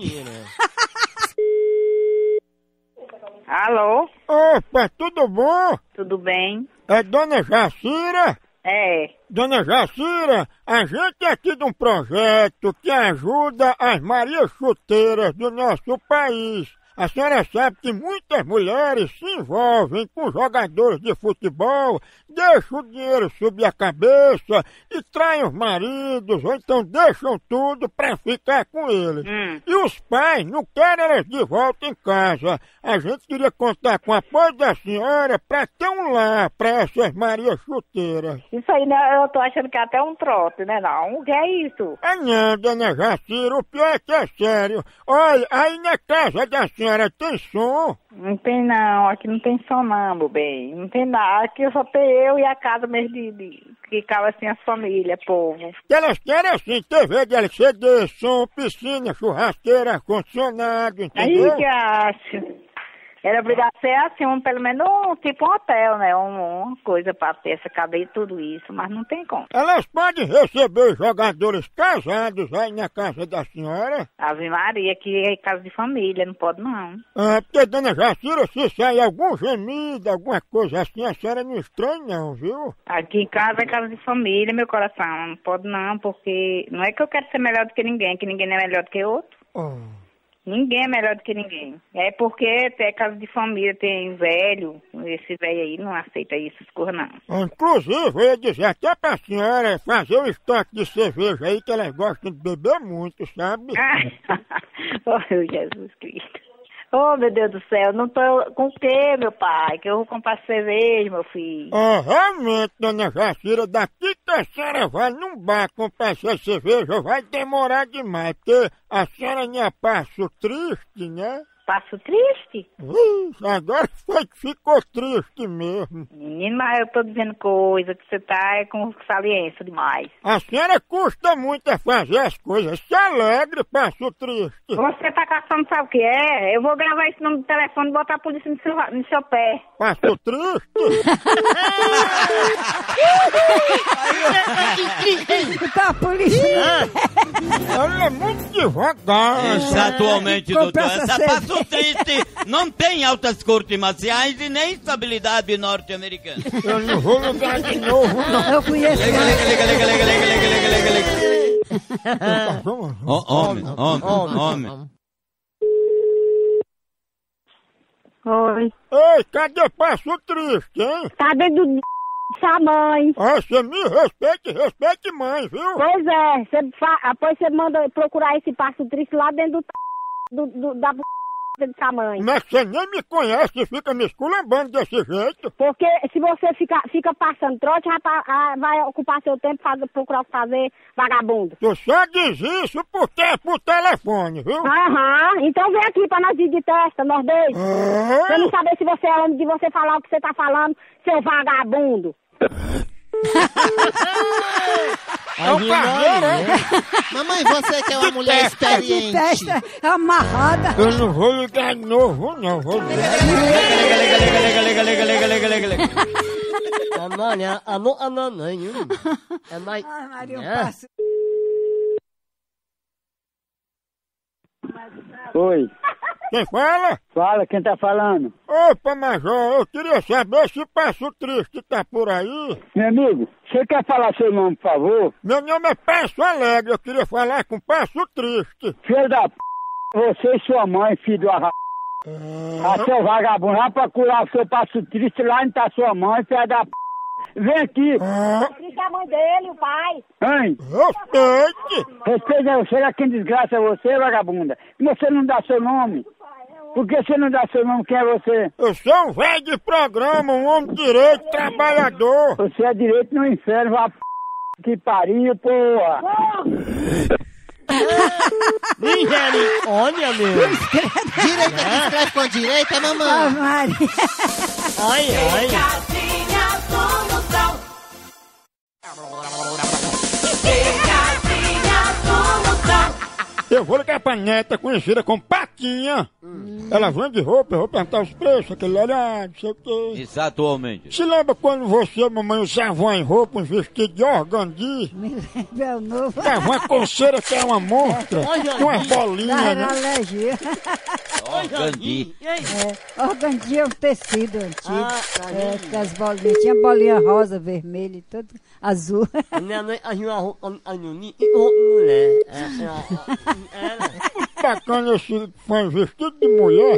Alô? Opa, tudo bom? Tudo bem? É Dona Jacira? É. Dona Jacira, a gente é aqui de um projeto que ajuda as Marias Chuteiras do nosso país. A senhora sabe que muitas mulheres se envolvem com jogadores de futebol, deixam o dinheiro subir a cabeça e traem os maridos, ou então deixam tudo pra ficar com eles. Hum. E os pais não querem elas de volta em casa. A gente queria contar com o apoio da senhora pra ter um lar pra essas Marias Chuteiras. Isso aí, né? Eu tô achando que é até um trote, né? Não, o que é isso? Ah não, Dona Jacira, o pior é que é sério. Olha, aí na casa da senhora tem som? Não tem não, aqui não tem som não, meu bem. Não tem nada, aqui só tem eu e a casa mesmo de, de que cabe assim as famílias, povo. Que elas querem assim, T V de L C D, som, piscina, churrasqueira, ar-condicionado, entendeu? Aí que acho. Era obrigado a ser assim, um, pelo menos um, tipo um hotel, né? Um, uma coisa pra ter essa cadeia e tudo isso, mas não tem como. Elas podem receber os jogadores casados aí na casa da senhora? Ave Maria, que é casa de família, não pode não. Ah, porque, Dona Jacira, se sair algum gemido, alguma coisa assim, a senhora não estranha não, viu? Aqui em casa é casa de família, meu coração. Não pode não, porque não é que eu quero ser melhor do que ninguém, que ninguém é melhor do que outro. Oh. Ninguém é melhor do que ninguém. É porque é casa de família, tem velho, esse velho aí não aceita isso, escorra não. Inclusive, eu ia dizer até pra senhora fazer um estoque de cerveja aí, que elas gostam de beber muito, sabe? Oh, Jesus Cristo. Oh, meu Deus do céu, não tô com o quê, meu pai? Que eu vou comprar cerveja, meu filho. Oh, realmente, Dona Jacira, daqui que a senhora vai num bar comprar essa cerveja, vai demorar demais, porque a senhora não é passo triste, né? Passo triste? Ixi, agora foi que ficou triste mesmo. Menino, mas eu tô dizendo coisa que você tá é com saliência demais. A senhora custa muito a fazer as coisas, se alegre, passo triste. Você tá caçando, sabe o que é? Eu vou gravar esse número do telefone e botar a polícia no seu, no seu pé. Passo triste? Tá, polícia. Ela é muito devagar. Exatamente, Compra doutor. essa Essa cerveja. passo triste não tem altas cortes marciais e nem estabilidade norte-americana. Eu não vou lugar de novo, não. Eu conheço. Lega, lega, lega, lega, lega, lega, lega, lega, lega. Ó, Homem, homem, homem. Oi. Ei, cadê passo triste, hein? Tá dentro do sua mãe. Ah, você me respeite, respeite mãe, viu? Pois é, você fa... depois você manda procurar esse passo triste lá dentro do, do, do da b... de sua mãe. Mas você nem me conhece e fica me esculambando desse jeito. Porque se você fica, fica passando trote, vai, pa- ah, vai ocupar seu tempo fazer, procurar o que fazer, vagabundo. Tu só diz isso porque é por telefone, viu? Aham, então vem aqui pra nós ir de testa, nós dois. Ah. Pra eu não saber se você é homem de você falar o que você tá falando, seu vagabundo. É um carneiro, é? Mamãe, você que é uma mulher experiente. De testa amarrada. Eu não vou ligar de novo, não. Vou ligar. Amanhã, amor, amanhã. É mais... Ai, Maria, eu É. passo. Oi. Quem fala? Fala, quem tá falando? Opa, Major, eu queria saber se Passo Triste tá por aí. Meu amigo, você quer falar seu nome, por favor? Meu nome é Passo Alegre, eu queria falar com Passo Triste. Filho da p... Você e sua mãe, filho do arra... Ah, seu vagabundo, vai procurar o seu passo triste lá onde tá sua mãe, filho da p... Vem aqui. Fica a mãe dele, o pai. Hein? Respeite. Respeita você, é quem desgraça é você, vagabunda. E você não dá seu nome? Por que você não dá seu nome? Quem é você? Eu sou um velho de programa, um homem direito, trabalhador. Você é direito no inferno, vai p... que pariu, porra. Olha, meu. Direita que escreve com a direita, é mamãe. Ah, Maria. Ai, ai. Pegadinha do Moção. Pegadinha do Moção. Eu vou ligar pra neta, conhecida como Paquinha. Ela vende roupa, eu vou perguntar os preços, aquele olhar, não sei o quê. Exatamente. Se lembra quando você, mamãe, usava em roupa, um vestido de organdi? Me lembra, é o novo. Tava uma coceira que é uma monstra, com uma bolinha, Da né? alergia. Organdi. É, organdi é um tecido antigo. Ah, é, com as bolinhas. Tinha bolinha rosa, vermelha e tudo azul. Minha mãe arrumou a roupa a Nuni e outra mulher. Bacana esse foi vestido de mulher.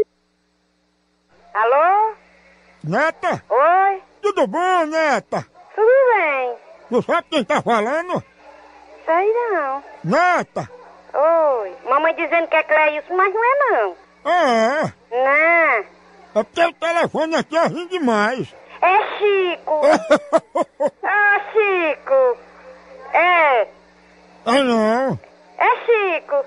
Alô? Neta? Oi? Tudo bom, neta? Tudo bem? Não sabe quem tá falando? Sei não. Neta? Oi? Mamãe dizendo que é Cleilson, mas não é não. É, Não. é porque o telefone aqui é ruim demais. É Chico. Ah, Chico. É. Ah, não. É Chico.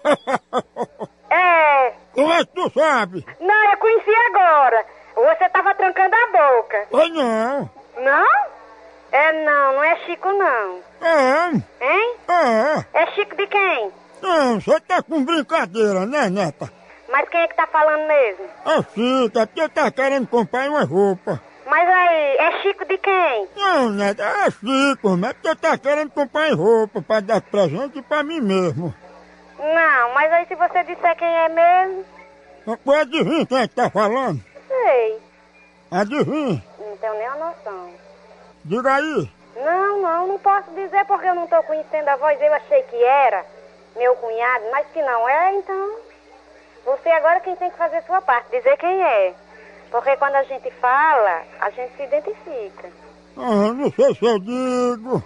É. Como é que tu sabe? Não, eu conheci agora. Você tava trancando a boca. Ah, não. Não? É não, não é Chico não. É, Hein? é. É Chico de quem? Não, você tá com brincadeira, né, neta? Mas quem é que tá falando mesmo? É Chico, é porque tá querendo comprar uma roupa. Mas aí, é Chico de quem? Não, neta, é Chico, mas é porque tá querendo comprar roupa pra dar presente pra mim mesmo. Não, mas aí se você disser quem é mesmo... Pode adivinhar quem é que tá falando? Sei. Adivinha. Não tenho nem a noção. Diga aí. Não, não, não posso dizer porque eu não tô conhecendo a voz. Eu achei que era meu cunhado, mas se não é, então... Você agora quem tem que fazer a sua parte, dizer quem é. Porque quando a gente fala, a gente se identifica. Ah, não sei se eu digo.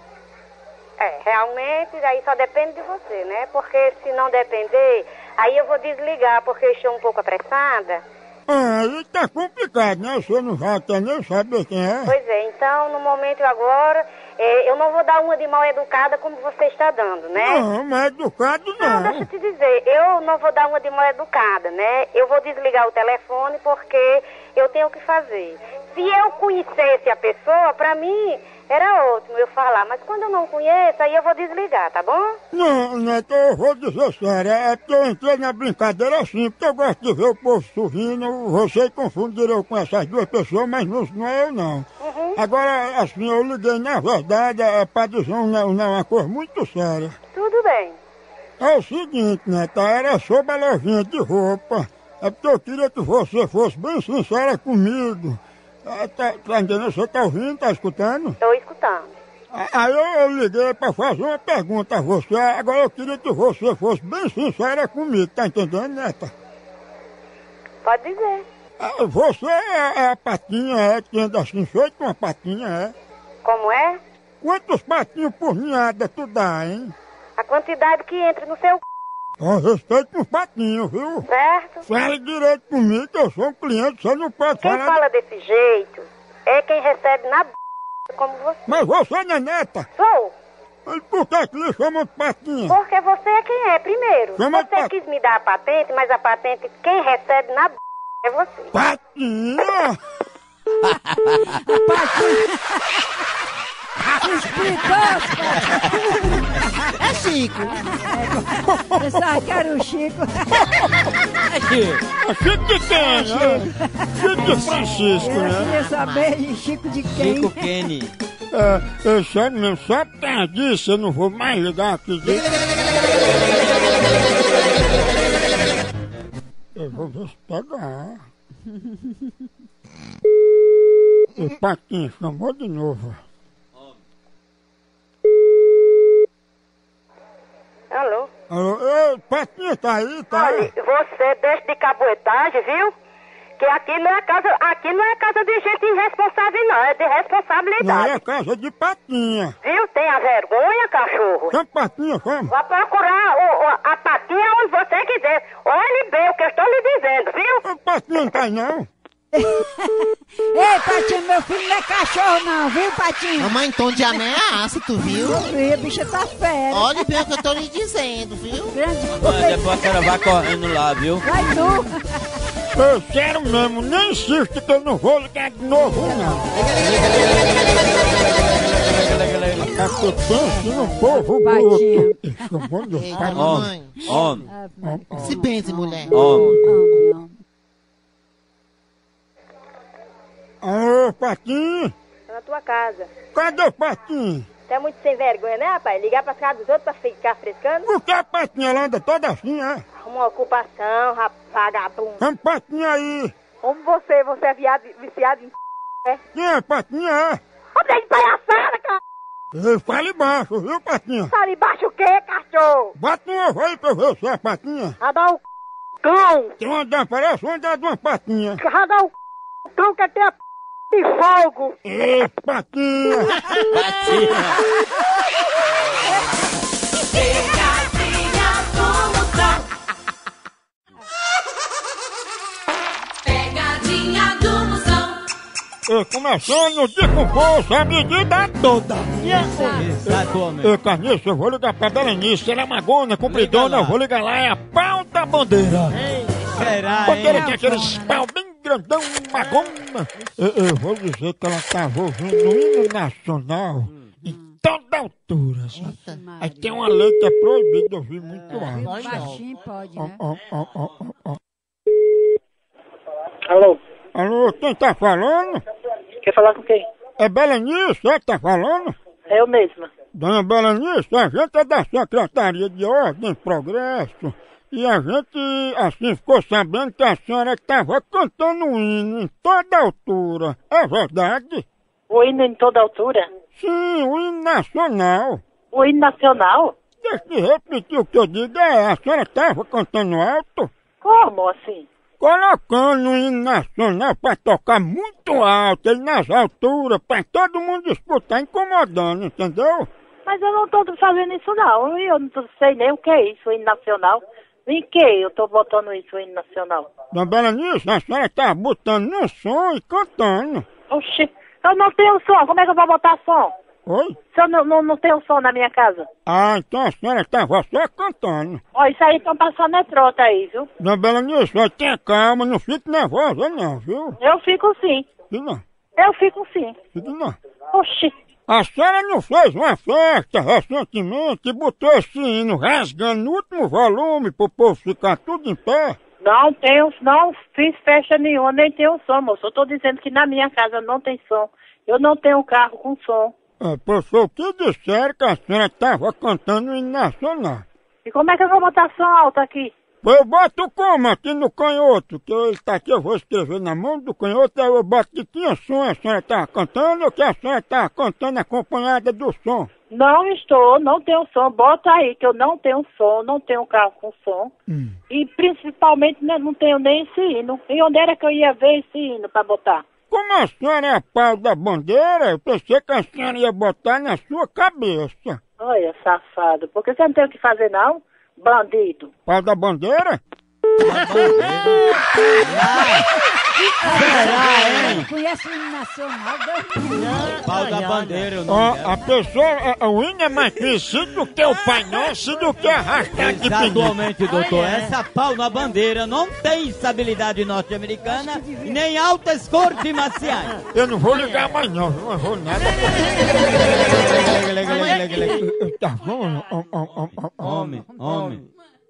É, realmente, aí só depende de você, né? Porque se não depender, aí eu vou desligar, porque eu estou um pouco apressada. Ah, aí tá complicado, né? Você não vai até nem saber quem é. Pois é, então, no momento agora, é, eu não vou dar uma de mal educada como você está dando, né? Não, mas educado não. Não, deixa eu te dizer, eu não vou dar uma de mal educada, né? Eu vou desligar o telefone porque eu tenho o que fazer. Se eu conhecesse a pessoa, pra mim era ótimo eu falar, mas quando eu não conheço, aí eu vou desligar, tá bom? Não, Neto, eu vou dizer sério, é porque eu entrei na brincadeira assim, porque eu gosto de ver o povo sorrindo, você confundiram eu com essas duas pessoas, mas não, não é eu não. Uhum. Agora, assim, eu liguei na verdade é pra dizer uma, uma coisa muito séria. Tudo bem. É o seguinte, Neto, era sobre a lojinha de roupa, é porque eu queria que você fosse bem sincera comigo. Ah, tá, tá entendendo? Você tá ouvindo, tá escutando? Estou escutando. Aí eu, eu liguei pra fazer uma pergunta a você, agora eu queria que você fosse bem sincera comigo, tá entendendo, neta? Pode dizer. Ah, você é, é a patinha, é, que anda assim, feito uma patinha, é? Como é? Quantos patinhos por ninhada tu dá, hein? A quantidade que entra no seu c... Com respeito pros patinhos, viu? Certo? Fale direito comigo, que eu sou um cliente, você não pode Quem falar... fala desse jeito é quem recebe na b... como você. Mas você não é neta? Sou. Mas por que que lhe chamam de patinha? Porque você é quem é, primeiro. Chama de Você pat- quis me dar a patente, mas a patente, quem recebe na b... é você. Patinha? Patinha. Explicou, É Chico. Eu só quero o Chico. É Chico de quem, né? Chico de Francisco, Eu né? queria saber de Chico de quem. Chico Kenny. É, eu sei mesmo, só por causa disso eu não vou mais ligar aqui. De... Eu vou ver se pegar. O Patinho chamou de novo. Alô? Alô, ei, Patinho, tá aí, tá? Olha, você deixa de caboetagem, viu? Que aqui não é casa, aqui não é casa de gente irresponsável, não, é de Não responsabilidade. é casa de Patinha. Viu? Tenha vergonha, cachorro. Chama Patinha, chama. Vai procurar o, o- a patinha onde você quiser. Olhe bem o que eu estou lhe dizendo, viu? O Patinho não tá aí, não. Ei, Patinho, meu filho não é cachorro não, viu, Patinho? Mamãe, em tom de ameaça, tu viu? A bicha tá fera. Olha bem o que eu tô lhe dizendo, viu? Grande Olha, depois a senhora vai correndo lá, viu? Vai tu. Eu quero mesmo, nem insiste que eu não vou ligar de novo, não. É que eu penso num povo bruto. Chamou de Eita, Patinho. mamãe. Homem, Se benze, mulher. homem. Alô, Patinho? Tá na tua casa. Cadê o Patinho? Você é muito sem vergonha, né, rapaz? Ligar pra casa dos outros pra ficar frescando? Por que a Patinha ela anda toda assim, é? Uma ocupação, rapaz, vagabundo. Chama Patinha aí. Como você, você é viado, viciado em é? Quem é Patinha, é? Ô, de palhaçada, cara! Ei, fale baixo, viu, Patinha? Fala embaixo o quê, cachorro? Bota um ovo aí pra eu ver se é Patinha. Vai dar o c... cão! Tem uma andar, parece uma andar de uma Patinha. Vai dar o c... cão que tem a p... de fogo! Ei, Patinha! Pegadinha do Moção. Pegadinha do Moção. E começando de com força a medida toda. E Carniça, eu vou ligar pra Berenice, ela é magona, compridona, eu vou ligar lá, é a pau da bandeira. Será, Bandeira tem aqueles pau bem grandão, magona. Eu, eu vou dizer que ela tava ouvindo o hino nacional em toda altura, sabe? Aí tem uma lei que é proibida ouvir muito alto. Baixinho pode, Ó, né? ó, ó, ó, ó, ó. Alô? Alô, quem tá falando? Quer falar com quem? É Berenice, é que tá falando? É eu mesma. Dona Berenice, a gente é da Secretaria de Ordem e Progresso e a gente, assim, ficou sabendo que a senhora estava cantando um hino em toda altura. É verdade? O hino em toda altura? Sim, o hino nacional. O hino nacional? Deixa eu repetir o que eu digo, é, a senhora estava cantando alto? Como assim? Colocando o hino nacional pra tocar muito alto, ele nas alturas, pra todo mundo escutar, incomodando, entendeu? Mas eu não tô fazendo isso não. Eu não sei nem o que é isso, o hino nacional. Em que eu tô botando isso, o hino nacional? Dona Berenice, a senhora tá botando no som e cantando. Oxi, eu não tenho som. Como é que eu vou botar som? Oi? Se eu não, não, não tenho som na minha casa. Ah, então a senhora estava só cantando. Ó, isso aí estão passando é trota aí, viu? Dona Berenice, ó, tenha calma, não fique nervosa não, viu? Eu fico sim. Fique não, Eu fico sim. fique não. Oxi. A senhora não fez uma festa recentemente e botou esse hino rasgando no último volume pro povo ficar tudo em pé? Não tenho, não fiz festa nenhuma, nem tenho som, moço. Eu tô dizendo que na minha casa não tem som. Eu não tenho carro com som. É, professor, o que disseram que a senhora estava cantando o hino nacional? E como é que eu vou botar som alto aqui? Eu boto como aqui no canhoto, que ele tá aqui, eu vou escrever na mão do canhoto, aí eu boto que tinha som, a senhora estava cantando ou que a senhora estava cantando acompanhada do som? Não estou, não tenho som. Bota aí que eu não tenho som, não tenho carro com som. Hum. E principalmente né, não tenho nem esse hino. E onde era que eu ia ver esse hino pra botar? Como a senhora é a pau da bandeira, eu pensei que a senhora ia botar na sua cabeça. Olha, safado, porque você não tem o que fazer não? Bandido. Pau da bandeira? Será, hein? Conhece o hino nacional, Deus me livre. Pau da bandeira, eu não Ó, a pessoa, a- o hino é mais conhecido do que o Pai Nosso e do que arrastar de pinico. Exatamente, doutor. Essa pau na bandeira não tem estabilidade norte-americana e nem altas cortes marciais. Eu não vou ligar mais não, eu não vou nada. Tá bom, ó, ó, ó, ó, ó. Homem, homem.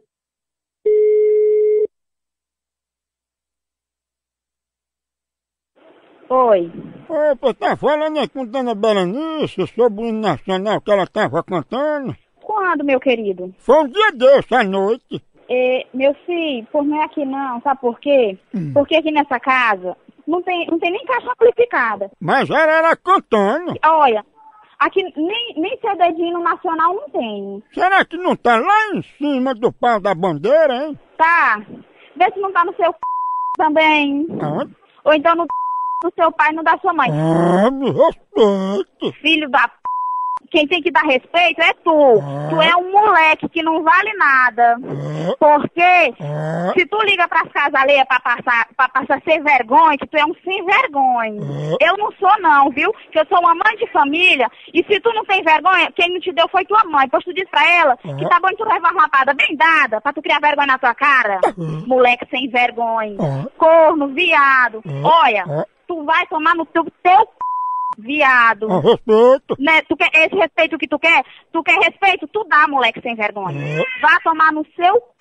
Oi. Opa, tá falando aí com Dona Berenice sobre o hino nacional que ela tava cantando? Quando, meu querido? Foi um dia desse, à noite. É, meu filho, por não é aqui não, sabe por quê? Hum. Porque aqui nessa casa não tem, não tem nem caixa amplificada. Mas ela era cantando. Olha, aqui nem, nem C D de hino nacional não tem. Será que não tá lá em cima do pau da bandeira, hein? Tá? Vê se não tá no seu c... também. Aonde? Ou então no c... do seu pai e no da sua mãe. Ah, me respeite. Filho da p... Quem tem que dar respeito é tu. Ah. Tu é um moleque que não vale nada. Ah. Porque Ah. se tu liga pras casas alheias pra passar, pra passar sem vergonha, que tu é um sem vergonha. Ah. Eu não sou não, viu? Que eu sou uma mãe de família. E se tu não tem vergonha, quem não te deu foi tua mãe. Pois tu disse pra ela Ah. que tá bom de tu levar uma lapada bem dada pra tu criar vergonha na tua cara. Moleque sem vergonha. Ah. Corno, viado. Ah. Olha, Ah. tu vai tomar no teu, teu c... viado. Com respeito. Né? Tu quer esse respeito que tu quer? Tu quer respeito? Tu dá, moleque sem vergonha. Vá tomar no seu c...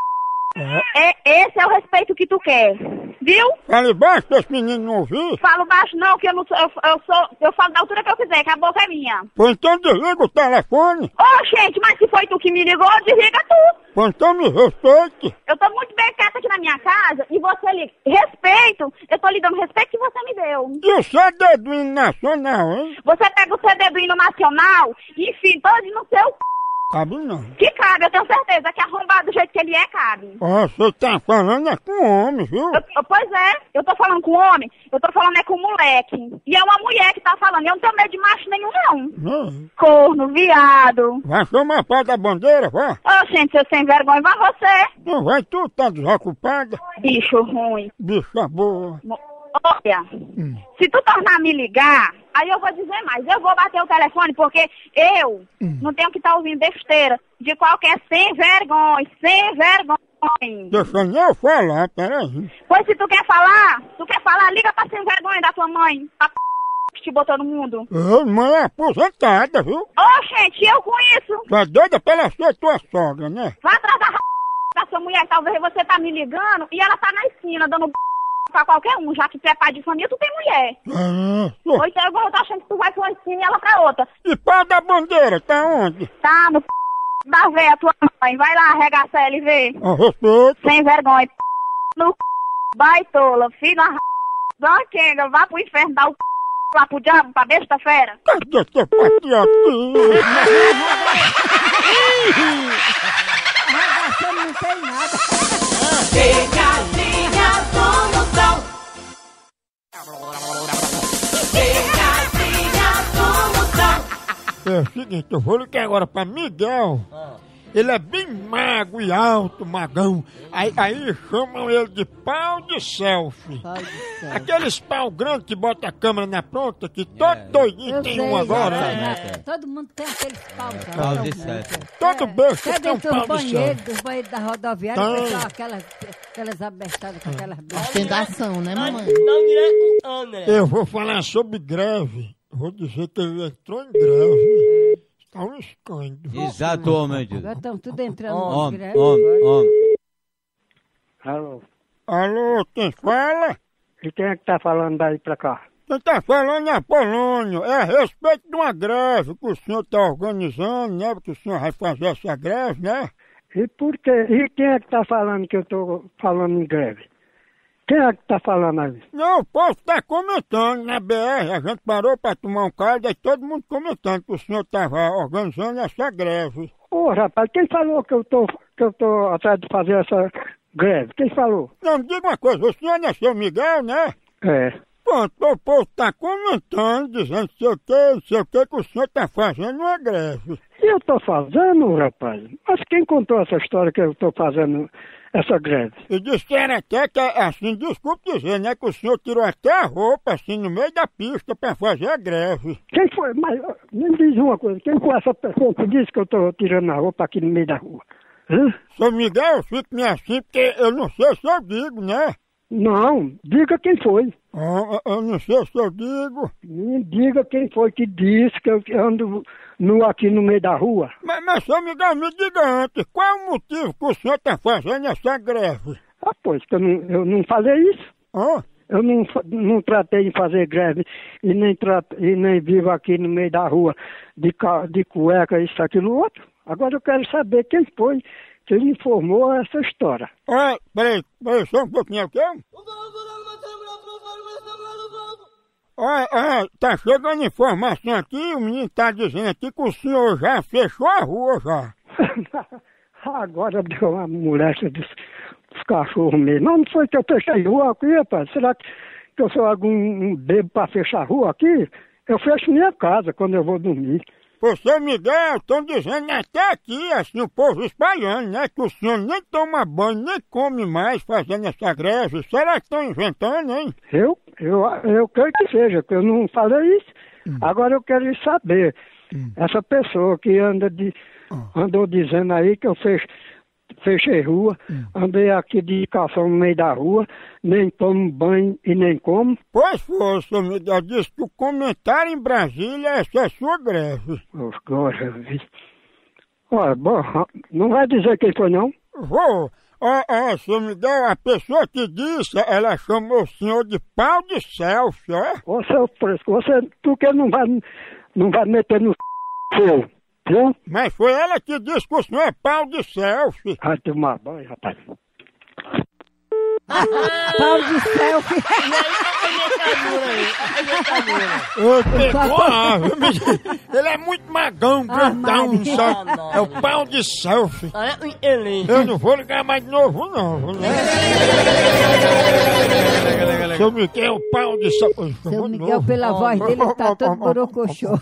É, esse é o respeito que tu quer. Viu? Fale baixo pra esse menino não ouvir. Falo baixo não, que eu não sou, eu, eu sou, eu falo da altura que eu quiser, que a boca é minha. Pois então desliga o telefone. Ô, gente, mas se foi tu que me ligou, desliga tu. Pois então me respeite. Eu tô muito bem quieta aqui na minha casa e você liga. Respeito, eu tô lhe dando respeito que você me deu. E o C D do hino nacional, hein? Você pega o C D do hino nacional e enfim, todo no seu c... Cabe não. Que cabe, eu tenho certeza que arrombado do jeito que ele é, cabe. Ó, você tá falando é com homem, viu? Eu- eu- pois é, eu tô falando com homem, eu tô falando é com moleque. E é uma mulher que tá falando, eu não tenho medo de macho nenhum, não. Não. Corno, viado. Vai tomar pau da bandeira, vá. Ô, gente, seu sem vergonha, vai você. Não vai tu, tá desocupada. Bicho ruim. Bicha boa. Mo- Olha, se tu tornar a me ligar, aí eu vou dizer mais. Eu vou bater o telefone porque eu não tenho que estar ouvindo besteira de qualquer sem vergonha, sem vergonha. Deixa nem eu falar, peraí. Pois se tu quer falar, tu quer falar, liga pra sem vergonha da tua mãe. A p... que te botou no mundo. Ô, mãe é aposentada, viu? Ô, gente, eu com isso. Tu é doida pela ser tua sogra, né? Vai atrás da r... da sua mulher, talvez você tá me ligando e ela tá na esquina dando p... pra qualquer um, já que tu é pai de família, tu tem mulher. Ah, Ou então eu vou estar achando que tu vai pra uma esquina e ela pra outra. e pau da bandeira, tá onde? Tá no p... da véia, tua mãe. Vai lá, arregaça ela e vê. Com respeito. Sem vergonha. P... no p... baitola, filho da r... da quenga, vá pro inferno, dá o p... lá pro diabo, pra besta fera. Cadê teu patriotismo? Arregaçando não tem nada. Pegadinha do Moção. Pegadinha do Moção. É o seguinte, eu vou ligar agora pra Miguel. Ele é bem magro e alto, magão. Aí, aí chamam ele de pau de selfie. Aqueles pau grandes que bota a câmera na ponta, que todo doidinho Eu tem sei, um agora. né? né? Todo mundo tem aqueles pau. Pau de selfie. Todo besta Até tem um dentro pau dos de banheiros, selfie. dos banheiros da rodoviária, Tem. o pessoal, aquelas, aquelas abestadas com aquelas bestas. Ostentação, né, mamãe? Não direto, André. Eu vou falar sobre greve. Vou dizer que ele entrou em greve. Está um escândalo. Exatamente. Agora estão tudo entrando no Homem, greve. homem, homem. Alô? Alô, quem fala? E quem é que tá falando daí pra cá? Quem tá falando é Apolônio. É a respeito de uma greve que o senhor tá organizando, né? Porque o senhor vai fazer essa greve, né? E por quê? E quem é que tá falando que eu tô falando em greve? Quem é que tá falando aí? Não, o povo tá comentando na B R. A gente parou pra tomar um caldo e todo mundo comentando que o senhor tava organizando essa greve. Ô, rapaz, quem falou que eu tô, que eu tô atrás de fazer essa greve? Quem falou? Não, me diga uma coisa, o senhor não é seu Miguel, né? É. Pronto, o povo tá comentando, dizendo sei o que, não sei o que, que o senhor tá fazendo uma greve. E eu tô fazendo, rapaz? Mas quem contou essa história que eu tô fazendo essa greve. E disseram até que, assim, desculpe dizer, né, que o senhor tirou até a roupa, assim, no meio da pista pra fazer a greve. Quem foi, mas me diz uma coisa, quem foi essa pessoa que disse que eu tô tirando a roupa aqui no meio da rua? Hã? Seu Miguel, eu fico meio assim, porque eu não sei se eu digo, né? Não, diga quem foi. Ah, eu não sei se eu digo. Me diga quem foi que disse que eu ando nu aqui no meio da rua. Mas, mas seu Miguel, me diga antes, qual é o motivo que o senhor tá fazendo essa greve? Ah, pois, que eu não, eu não falei isso. Ah? Eu não, não tratei de fazer greve e nem, tra, e nem vivo aqui no meio da rua de, de cueca, isso, aquilo, outro. Agora eu quero saber quem foi que lhe informou essa história. Olha, peraí, peraí, só um pouquinho, o quê? Olha, olha, tá chegando informação aqui, o menino tá dizendo aqui que o senhor já fechou a rua, já. Agora deu uma moléstia dos, dos cachorros mesmo. Não, não foi que eu fechei a rua aqui, rapaz. Será que, que eu sou algum um bebo pra fechar a rua aqui? Eu fecho minha casa quando eu vou dormir. Pô, seu Miguel, estão dizendo até aqui, assim, o povo espalhando, né? Que o senhor nem toma banho, nem come mais fazendo essa greve. Será que estão inventando, hein? Eu, eu, eu creio que seja, porque eu não falei isso. Hum. Agora eu quero saber. Hum. Essa pessoa que anda de, andou dizendo aí que eu fech, fechei rua, hum. andei aqui de calção no meio da rua, nem tomo banho e nem como. Pois foi, seu Miguel, disse que o comentário em Brasília é essa sua greve. Agora, olha, bom, não vai dizer quem foi, não? Vou. Ó, ó, seu Miguel, a pessoa que disse, ela chamou o senhor de pau de selfie, ó. Ô, seu fresco, você, tu que não vai, não vai meter no seu, viu? Mas foi ela que disse que o senhor é pau de selfie. Vai tomar banho, rapaz. Pau de selfie. Ô, pegou a ave. Ele é muito magão, grandão, Ah, só. É o pau de selfie. Eu não vou ligar mais de novo, não. Seu Miguel, pau de selfie. Seu Miguel, pela voz dele, tá todo borocochô.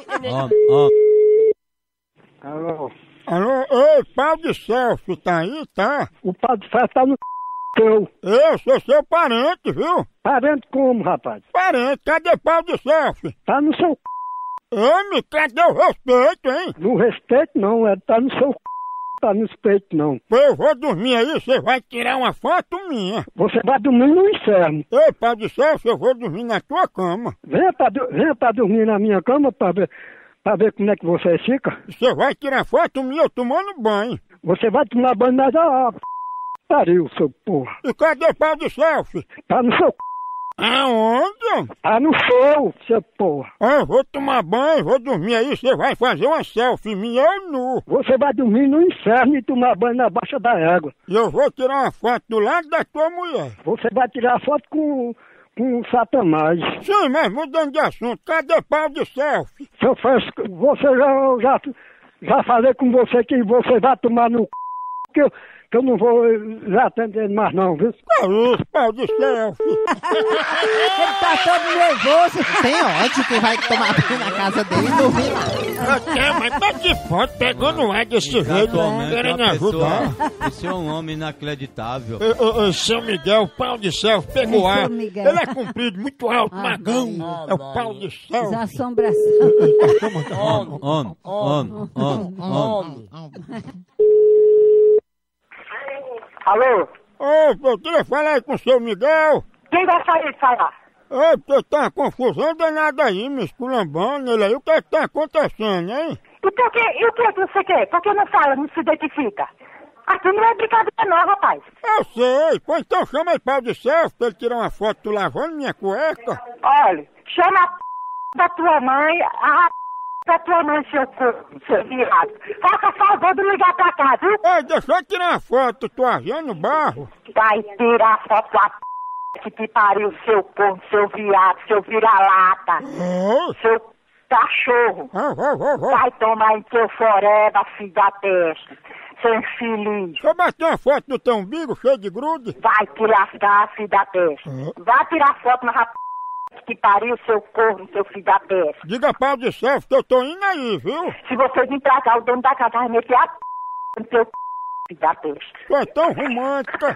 Alô? Alô, ei, pau de selfie, tá aí, tá? O pau de selfie tá no teu. Eu sou seu parente, viu? Parente como, rapaz? Parente, cadê pau de selfie? Tá no seu Homem, cadê o respeito, hein? No respeito não, é tá no seu tá no respeito não. Pô, eu vou dormir aí, você vai tirar uma foto minha. Você vai dormir no inferno. Ei, pau de selfie, eu vou dormir na tua cama. Venha pra, venha pra dormir na minha cama pra ver, pra ver como é que você fica. Você vai tirar foto minha eu tomando banho. Você vai tomar banho na ah, pariu, seu porra. E cadê pau de selfie? Tá no seu Aonde? Tá no seu, seu porra. Ah, eu vou tomar banho, vou dormir aí, você vai fazer uma selfie minha eu nu. Você vai dormir no inferno e tomar banho na baixa da égua. E eu vou tirar uma foto do lado da tua mulher. Você vai tirar a foto com, com o Satanás. Sim, mas mudando de assunto, cadê pau de selfie? Seu fresco, você já, já, já falei com você que você vai tomar no c... que eu, que eu não vou já atender mais não, viu? É isso, pau de selfie. Ele tá todo nervoso. Tem ódio que vai tomar banho na casa dele e dormir lá. Até, mas tá que pode pegando ar desse jeito, querendo ajudar. Esse é um homem inacreditável. Ô, ô, ô, seu Miguel, o pau de selfie pegou É, ar. seu Miguel. Ele é comprido, muito alto, Ah, magão. vai. É o pau de selfie. Assombração. Homem, homem, homem, homem, homem. Alô? Ô, eu queria falar aí com o seu Miguel. Quem vai sair falar? Ô, porque tá uma confusão danada aí, me esculambando ele aí. O que é que tá acontecendo, hein? E por que, e o que você quer? Por que não fala, não se identifica? Aqui não é brincadeira não, rapaz. Eu sei. Pô, então chama aí pau de selfie pra ele tirar uma foto tu lavando minha cueca. Olha, chama a p... da tua mãe, a p... da tua mãe, seu corpo, seu viado. Faça favor de ligar pra cá, viu? Ei, deixa eu tirar uma foto, tu arrendo barro. Vai tirar a foto da p... que te pariu, seu corpo, seu viado, seu vira-lata. Oh. Seu cachorro. Oh, oh, oh, oh. Vai tomar em teu foreba, filho da peste. Seu infeliz. Deixa eu bater uma foto do teu umbigo cheio de grude. Vai te lascar, filho da peste. Oh. Vai tirar foto na rap... que pariu, seu corno, seu filho da peste. Diga pau de selfie que eu tô indo aí, viu? Se você vir pra cá, o dono da casa vai meter a p... no teu c... Da peste. Tu é tão romântica.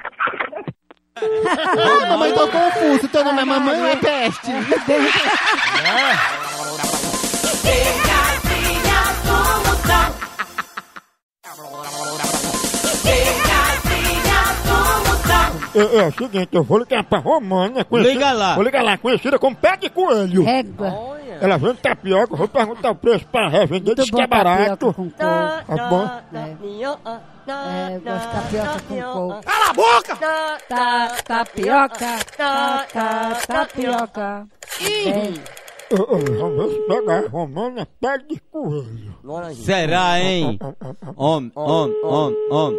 Ai, mamãe, tô confuso. Teu nome é mamãe ou é peste? Pegadinha do Moção. Pegadinha do Moção. É, é o seguinte, eu vou ligar pra Romana. Liga lá. Vou ligar lá, conhecida como Pé de Coelho. Régua. Ela vende tapioca, vou perguntar o preço pra revender, diz que é barato. Com coco. Tá bom? É, eu gosto de tapioca com coco. Cala a boca! Ta, tapioca, ta, ta, tapioca. Bem. Ô, ô, vamos ver se pegar a Romana Pé de Coelho. Será, hein? Homem, homem, homem, homem.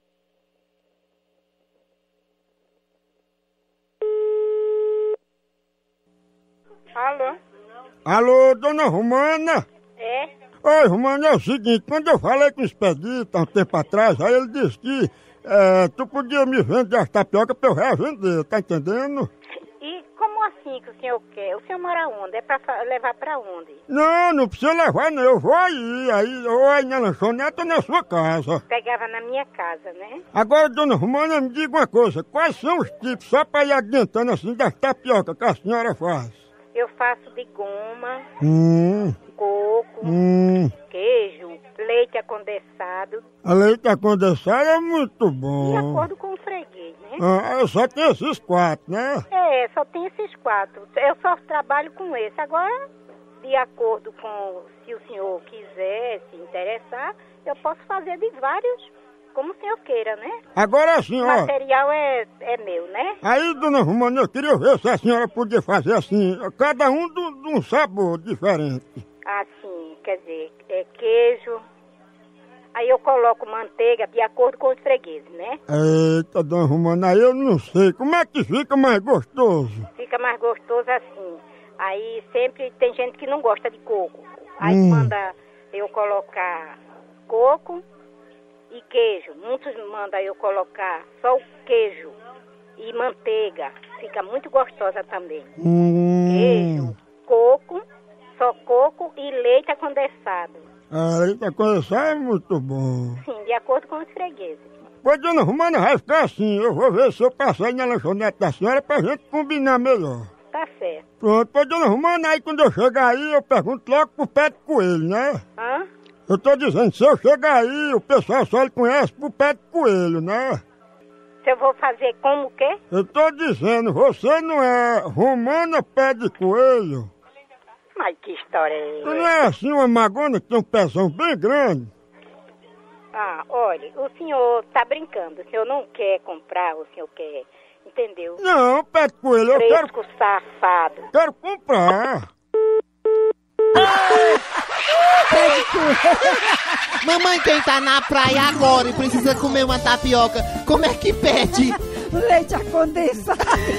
Alô? Alô, dona Romana? É? Oi, Romana, é o seguinte, quando eu falei com o Expedito há um tempo atrás, aí ele disse que é, tu podia me vender as tapioca pra eu revender, tá entendendo? E como assim que o senhor quer? O senhor mora onde? É pra fa- levar pra onde? Não, não precisa levar não, eu vou aí, aí, ou aí na lanchonete ou na sua casa. Pegava na minha casa, né? Agora, dona Romana, me diga uma coisa, quais são os tipos, só pra ir adiantando assim, das tapioca que a senhora faz? Eu faço de goma, Hum, coco, hum, queijo, leite condensado, a leite condensada é muito de bom. acordo com o freguês, né? Ah, eu só tenho esses quatro, né? É, só tem esses quatro. Eu só trabalho com esse. Agora, de acordo com, se o senhor quiser se interessar, eu posso fazer de vários, como o senhor queira, né? Agora assim, O ó. material é, é meu, né? Aí, dona Romana, eu queria ver se a senhora podia fazer assim, cada um de um sabor diferente. Assim, quer dizer, é queijo. Aí eu coloco manteiga de acordo com os fregueses, né? Eita, dona Romana, aí eu não sei. Como é que fica mais gostoso? Fica mais gostoso assim. Aí sempre tem gente que não gosta de coco. Aí Hum. manda eu colocar coco e queijo. Muitos mandam eu colocar só o queijo e manteiga. Fica muito gostosa também. Hum. Queijo, coco, só coco e leite condensado. A leite condensada é muito bom. Sim, de acordo com os fregueses. Pois, dona Romana, vai ficar assim. Eu vou ver se eu passar aí na lanchonete da senhora pra gente combinar melhor. Tá certo. Pronto, pois, dona Romana, aí quando eu chegar aí, eu pergunto logo pro Pé de Coelho, né? Hã? Eu tô dizendo, se eu chegar aí, o pessoal só lhe conhece pro Pé de Coelho, né? Se eu vou fazer como o quê? Eu tô dizendo, você não é Romana Pé de Coelho? Mas que história é Tu essa? não é assim uma magona que tem um pezão bem grande? Ah, olha, o senhor tá brincando. O senhor não quer comprar, o senhor quer... Entendeu? Não, Pé de Coelho, eu quero, Fresco safado. quero comprar. Mamãe, quem tá na praia agora e precisa comer uma tapioca, como é que pede? Leite condensado.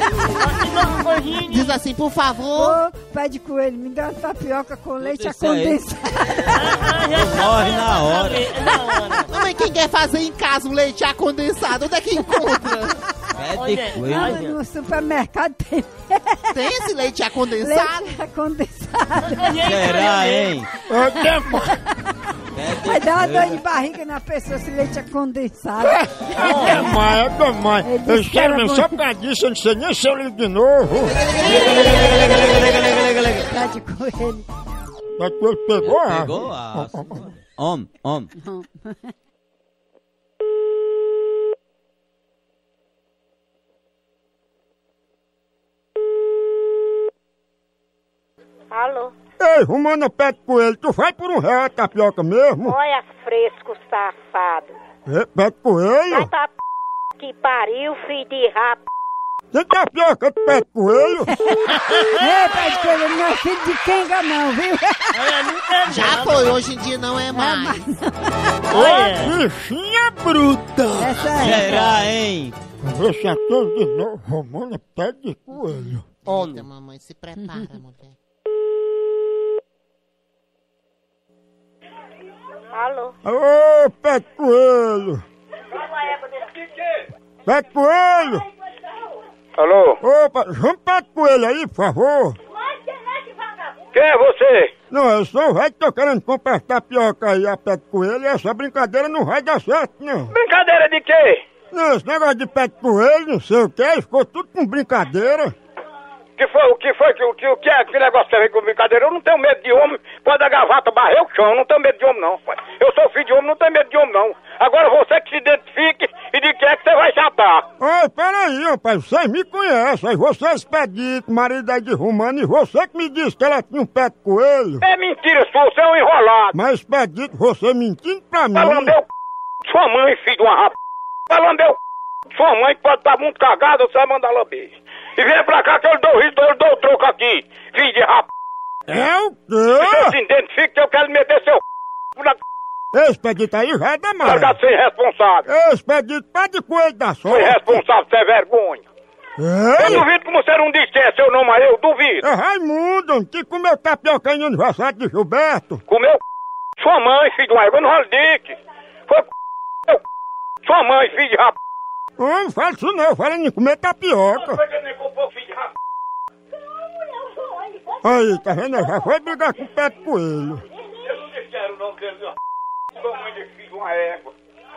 Diz assim, por favor. Ô, pé de coelho, me dá uma tapioca com leite isso aí. condensado. Morre na hora. Mamãe, quem quer fazer em casa o leite condensado, onde é que encontra? Pé de Não, coelho. no supermercado tem Tem esse leite condensado? leite condensado. Será, hein? Vai dar uma dor de barriga na pessoa se leite é condensado. É demais, é demais. Ele Eu disse que quero era mesmo, bom. só por causa disso, eu não sei nem se eu ligo de novo. Pé de coelho. Pé de Coelho pegou a Pegou água. a... Homem, homem. Alô? Ei, Romana Pé de Coelho, tu vai por um real a tapioca mesmo? Olha, fresco safado. É, Pé de Coelho? Vai pra p... que pariu, filho de rap. Tem tapioca de Pé de Coelho? Ei, pé de coelho, não é filho de quenga não, viu? Já foi, hoje em dia não é mais. Ô, bichinha bruta! Essa é. Será, hein? Vamos ver se é tudo de novo. Romana Pé de Coelho. Eita, mamãe, se prepara, mulher. Alô? Ô, Pé de Coelho! Pé de Coelho! Alô? Opa, vamos Pé de Coelho aí, por favor. Quem é você? Não, eu sou o velho que tô querendo comprar tapioca aí a pé de coelho e essa brincadeira não vai dar certo, não. Brincadeira de quê? Não, esse negócio de pé de coelho, não sei o que, ficou tudo com brincadeira. Que foi, o que foi, que, o que, o que é que negócio tem a ver com brincadeira? Eu não tenho medo de homem, quando a gravata barrer o chão, eu não tenho medo de homem, não. Eu sou filho de homem, não tenho medo de homem, não. Agora você que se identifique e de que é que você vai chatar. Oi, peraí, rapaz, vocês me conhecem, você é Expedito, marido aí de Romano, e você que me disse que ela tinha um pé de coelho. É mentira sua, você é um enrolado. Mas Expedito, você mentindo pra mim. Vai lamber o c... sua mãe, filho de uma rap... Vai lamber o c... sua mãe, que pode estar muito cagada, você vai mandar lamber. E vem pra cá que eu dou risco, eu dou o troco aqui, filho de rap... É o quê? Você se identifica que eu quero meter seu c... na... Ei, Expedito, aí já é demais. Larga de ser irresponsável. Ei, Expedito, pé de coelho da sorte. Foi irresponsável, você é vergonha. É? Eu duvido que você não disse que é seu nome aí, eu duvido. É Raimundo, que comeu tapioca aí no aniversário de Gilberto. Comeu c... sua mãe, filho de uma égua, eu não raldique. Foi c... meu c... sua mãe, filho de rap... Não, não fala isso não, fala em comer tapioca. Aí, tá vendo? Já foi brigar com o pé de coelho. Eu não disse que era o nome dele, não. Sua mãe de filho de uma égua.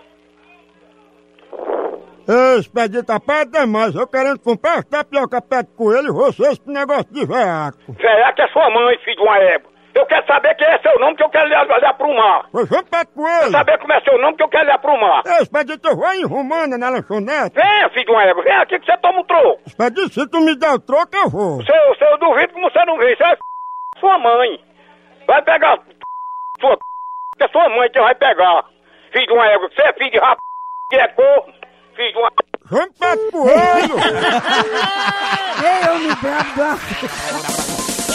Ei, Expedito, rapaz, é demais. Eu querendo comprar tapioca pé de coelho e vocês com negócio de veaco. Veaco é sua mãe, filho de uma égua. Eu quero saber quem é seu nome que eu quero lhe, lhe aprumar. Pois vamos pé de coelho. Quero saber como é seu nome que eu quero lhe aprumar. Ei, Expedito, eu vou em Romana, na lanchonete. Venha, filho de uma égua, vem aqui que você toma o troco. Expedito, se tu me der o troco, eu vou. Seu, seu, eu duvido que você não vem, você é sua mãe. Vai pegar sua que é sua mãe que vai pegar. Filho de uma égua, você é filho de rap... que é corno, filho de uma... Vamos pé de coelho. Ei, homem brabo da...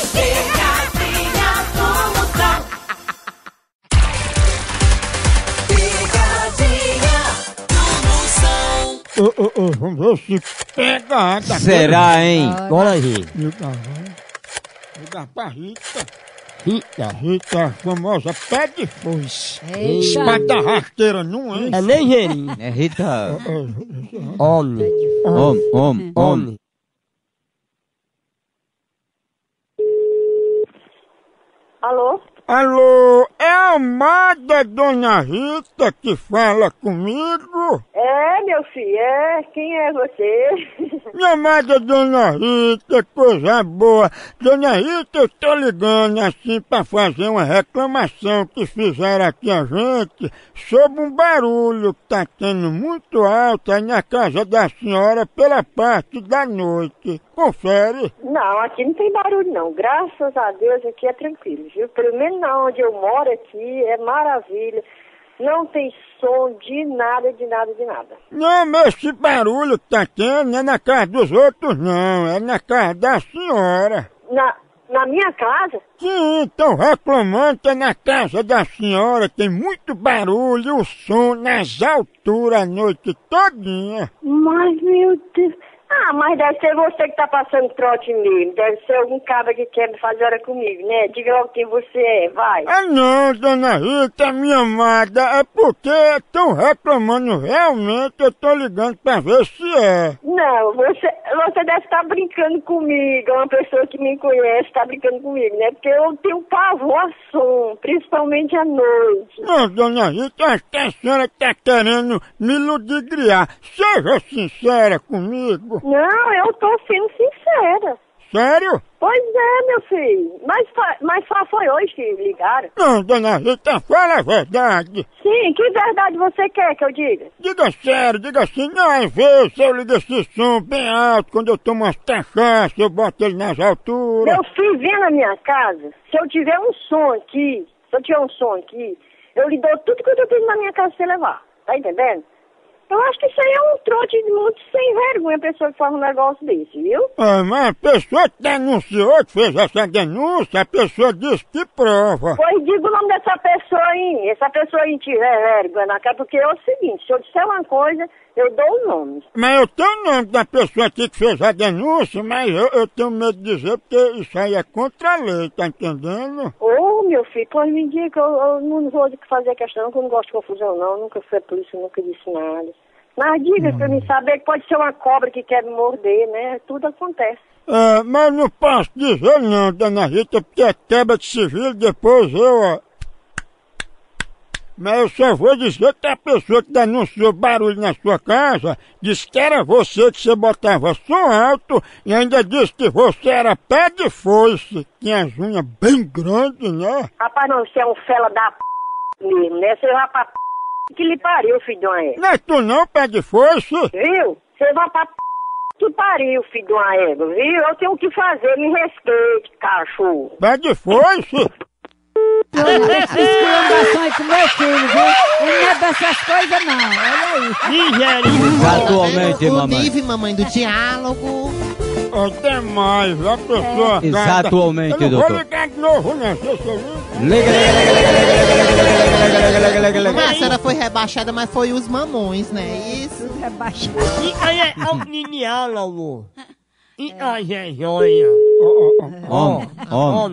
Ô, ô, ô, vamos ver se pega a água. Será, hein? Bora aí. Liga pra Rita. Rita, Rita, a famosa pé de foice. Eita. Pra dar rasteira, não é? É nem gerinho. É Rita. Homem. Homem, homem, homem. Alô? Alô, é a amada Dona Rita que fala comigo? É, meu filho, é. Quem é você? Minha amada Dona Rita, coisa boa. Dona Rita, eu tô ligando assim pra fazer uma reclamação que fizeram aqui a gente sobre um barulho que tá tendo muito alto aí na casa da senhora pela parte da noite. Confere. Não, aqui não tem barulho não. Graças a Deus aqui é tranquilo, viu? Pelo menos na onde eu moro aqui é maravilha. Não tem som de nada, de nada, de nada. Não, mas esse barulho que tá tendo não é na casa dos outros não, é na casa da senhora. Na, na minha casa? Sim, estão reclamando que é na casa da senhora, tem muito barulho, o som nas alturas a noite todinha. Mas, meu Deus... Ah, mas deve ser você que tá passando trote mesmo. Deve ser algum cabra que quer fazer hora comigo, né? Diga logo quem você é, vai. Ah não, Dona Rita, minha amada, é porque estão reclamando realmente, eu tô ligando pra ver se é. Não, você, você deve estar brincando comigo, uma pessoa que me conhece tá brincando comigo, né? Porque eu tenho pavor a som, principalmente à noite. Não, Dona Rita, acho que a senhora tá querendo me ludibriar. Seja sincera comigo. Não, eu tô sendo sincera. Sério? Pois é, meu filho. Mas, mas só foi hoje que ligaram. Não, Dona Rita, fala a verdade. Sim, que verdade você quer que eu diga? Diga sério, diga assim, não, às vezes eu ligo esse som bem alto, quando eu tomo umas cachaças, eu boto ele nas alturas. Meu filho, vem na minha casa, se eu tiver um som aqui, se eu tiver um som aqui, eu lhe dou tudo que eu tenho na minha casa pra você levar. Tá entendendo? Eu acho que isso aí é um trote muito sem vergonha, a pessoa que faz um negócio desse, viu? Ah, mas a pessoa que denunciou, que fez essa denúncia, a pessoa disse que prova. Pois diga o nome dessa pessoa aí, essa pessoa aí tiver vergonha na cara, porque é o seguinte, se eu disser uma coisa, eu dou o nome. Mas eu tenho o nome da pessoa aqui que fez a denúncia, mas eu, eu tenho medo de dizer, porque isso aí é contra a lei, tá entendendo? Ô, oh, meu filho, pois me diga, eu, eu não vou fazer questão, que eu não gosto de confusão não, nunca fui a polícia, nunca disse nada. Mas diga pra mim saber que pode ser uma cobra que quer me morder, né? Tudo acontece. É, mas não posso dizer não, dona Rita, porque é quebra de civil, depois eu, ó... Mas eu só vou dizer que a pessoa que denunciou barulho na sua casa disse que era você, que você botava som alto e ainda disse que você era pé de foice, tinha as unhas bem grandes, né? Rapaz, não, você é um fela da p... mesmo, né? Você vai pra p... que lhe pariu, filho de uma égua. Não é tu não, pé de foice? Viu? Você vai pra p... que pariu, filho de uma égua, viu? Eu tenho o que fazer, me respeite, cachorro. Pé de foice? Eu não deixo de esculhambação aí com meu filho, viu? Ele não é dessas coisas, não. Olha aí. Nigéria. Atualmente, o mamãe. nível, mamãe, do diálogo. Até mais, a pessoa... Exatamente, eu não doutor. vou ligar de novo, né? Você Liga, liga, liga, liga, liga, liga, liga, liga, liga, liga, liga. Mas a senhora foi rebaixada, mas foi os mamões, né? Isso. Rebaixada. E aí é o diálogo. E aí é joia. Homem, homem.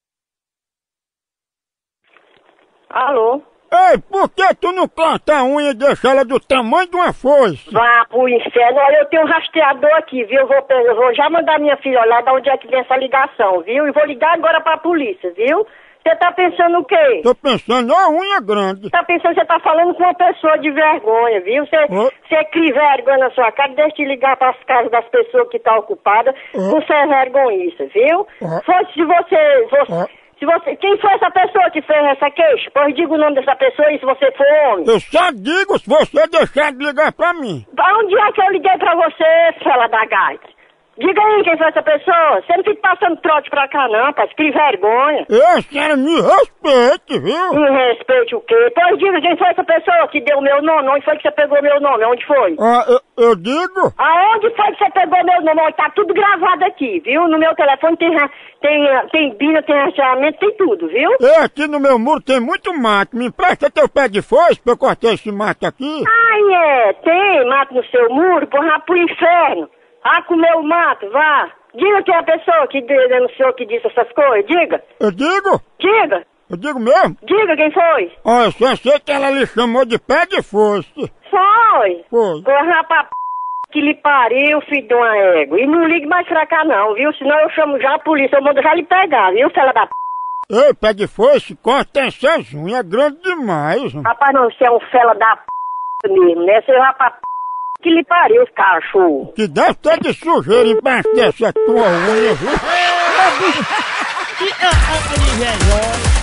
Alô? Ei, por que tu não corta a unha e deixa ela do tamanho de uma foice? Vá pro inferno. Olha, eu tenho um rastreador aqui, viu? Eu vou, eu vou já mandar minha filha olhar de onde é que vem essa ligação, viu? E vou ligar agora pra polícia, viu? Você tá pensando o quê? Tô pensando na unha grande. Tá pensando que você tá falando com uma pessoa de vergonha, viu? Você, oh. você cria vergonha na sua cara, deixa de ligar pras casas das pessoas que tá ocupadas, oh. com ser vergonhice, viu? Oh. Fosse se você... você oh. Se você, quem foi essa pessoa que fez essa queixa? Pois diga o nome dessa pessoa e se você for homem. Eu só digo se você deixar de ligar pra mim. Onde é que eu liguei pra você, fela da gaita? Diga aí quem foi essa pessoa. Você não fica passando trote pra cá não, pai. Que vergonha. Eu, senhora, me respeite, viu? Me respeite o quê? Pois diga quem foi essa pessoa que deu o meu nome. Onde foi que você pegou meu nome? Onde foi? Ah, eu, eu digo? Aonde foi que você pegou meu nome? Tá tudo gravado aqui, viu? No meu telefone tem, tem, tem bina, tem rastreamento, tem tudo, viu? É, aqui no meu muro tem muito mato. Me empresta teu pé de foice pra eu cortar esse mato aqui? Ai, é. Tem mato no seu muro? Porra, pro inferno. Ah, comeu o mato, vá. Diga quem é a pessoa que denunciou que disse essas coisas, diga. Eu digo? Diga. Eu digo mesmo? Diga quem foi. Olha, só sei que ela lhe chamou de pé de foice. Foi. Foi. Porra, pra p... que lhe pariu, filho de uma égua. E não ligue mais pra cá não, viu? Senão eu chamo já a polícia, eu mando já lhe pegar, viu, fela da p... Ei, pé de foice, corta essas unhas, é grande demais. Rapaz, não, você é um fela da p... mesmo, né? Você vai pra p... que lhe pariu, cachorro. Que deve ter de sujeira embaixo dessa tua unha, viu? E a, a, a,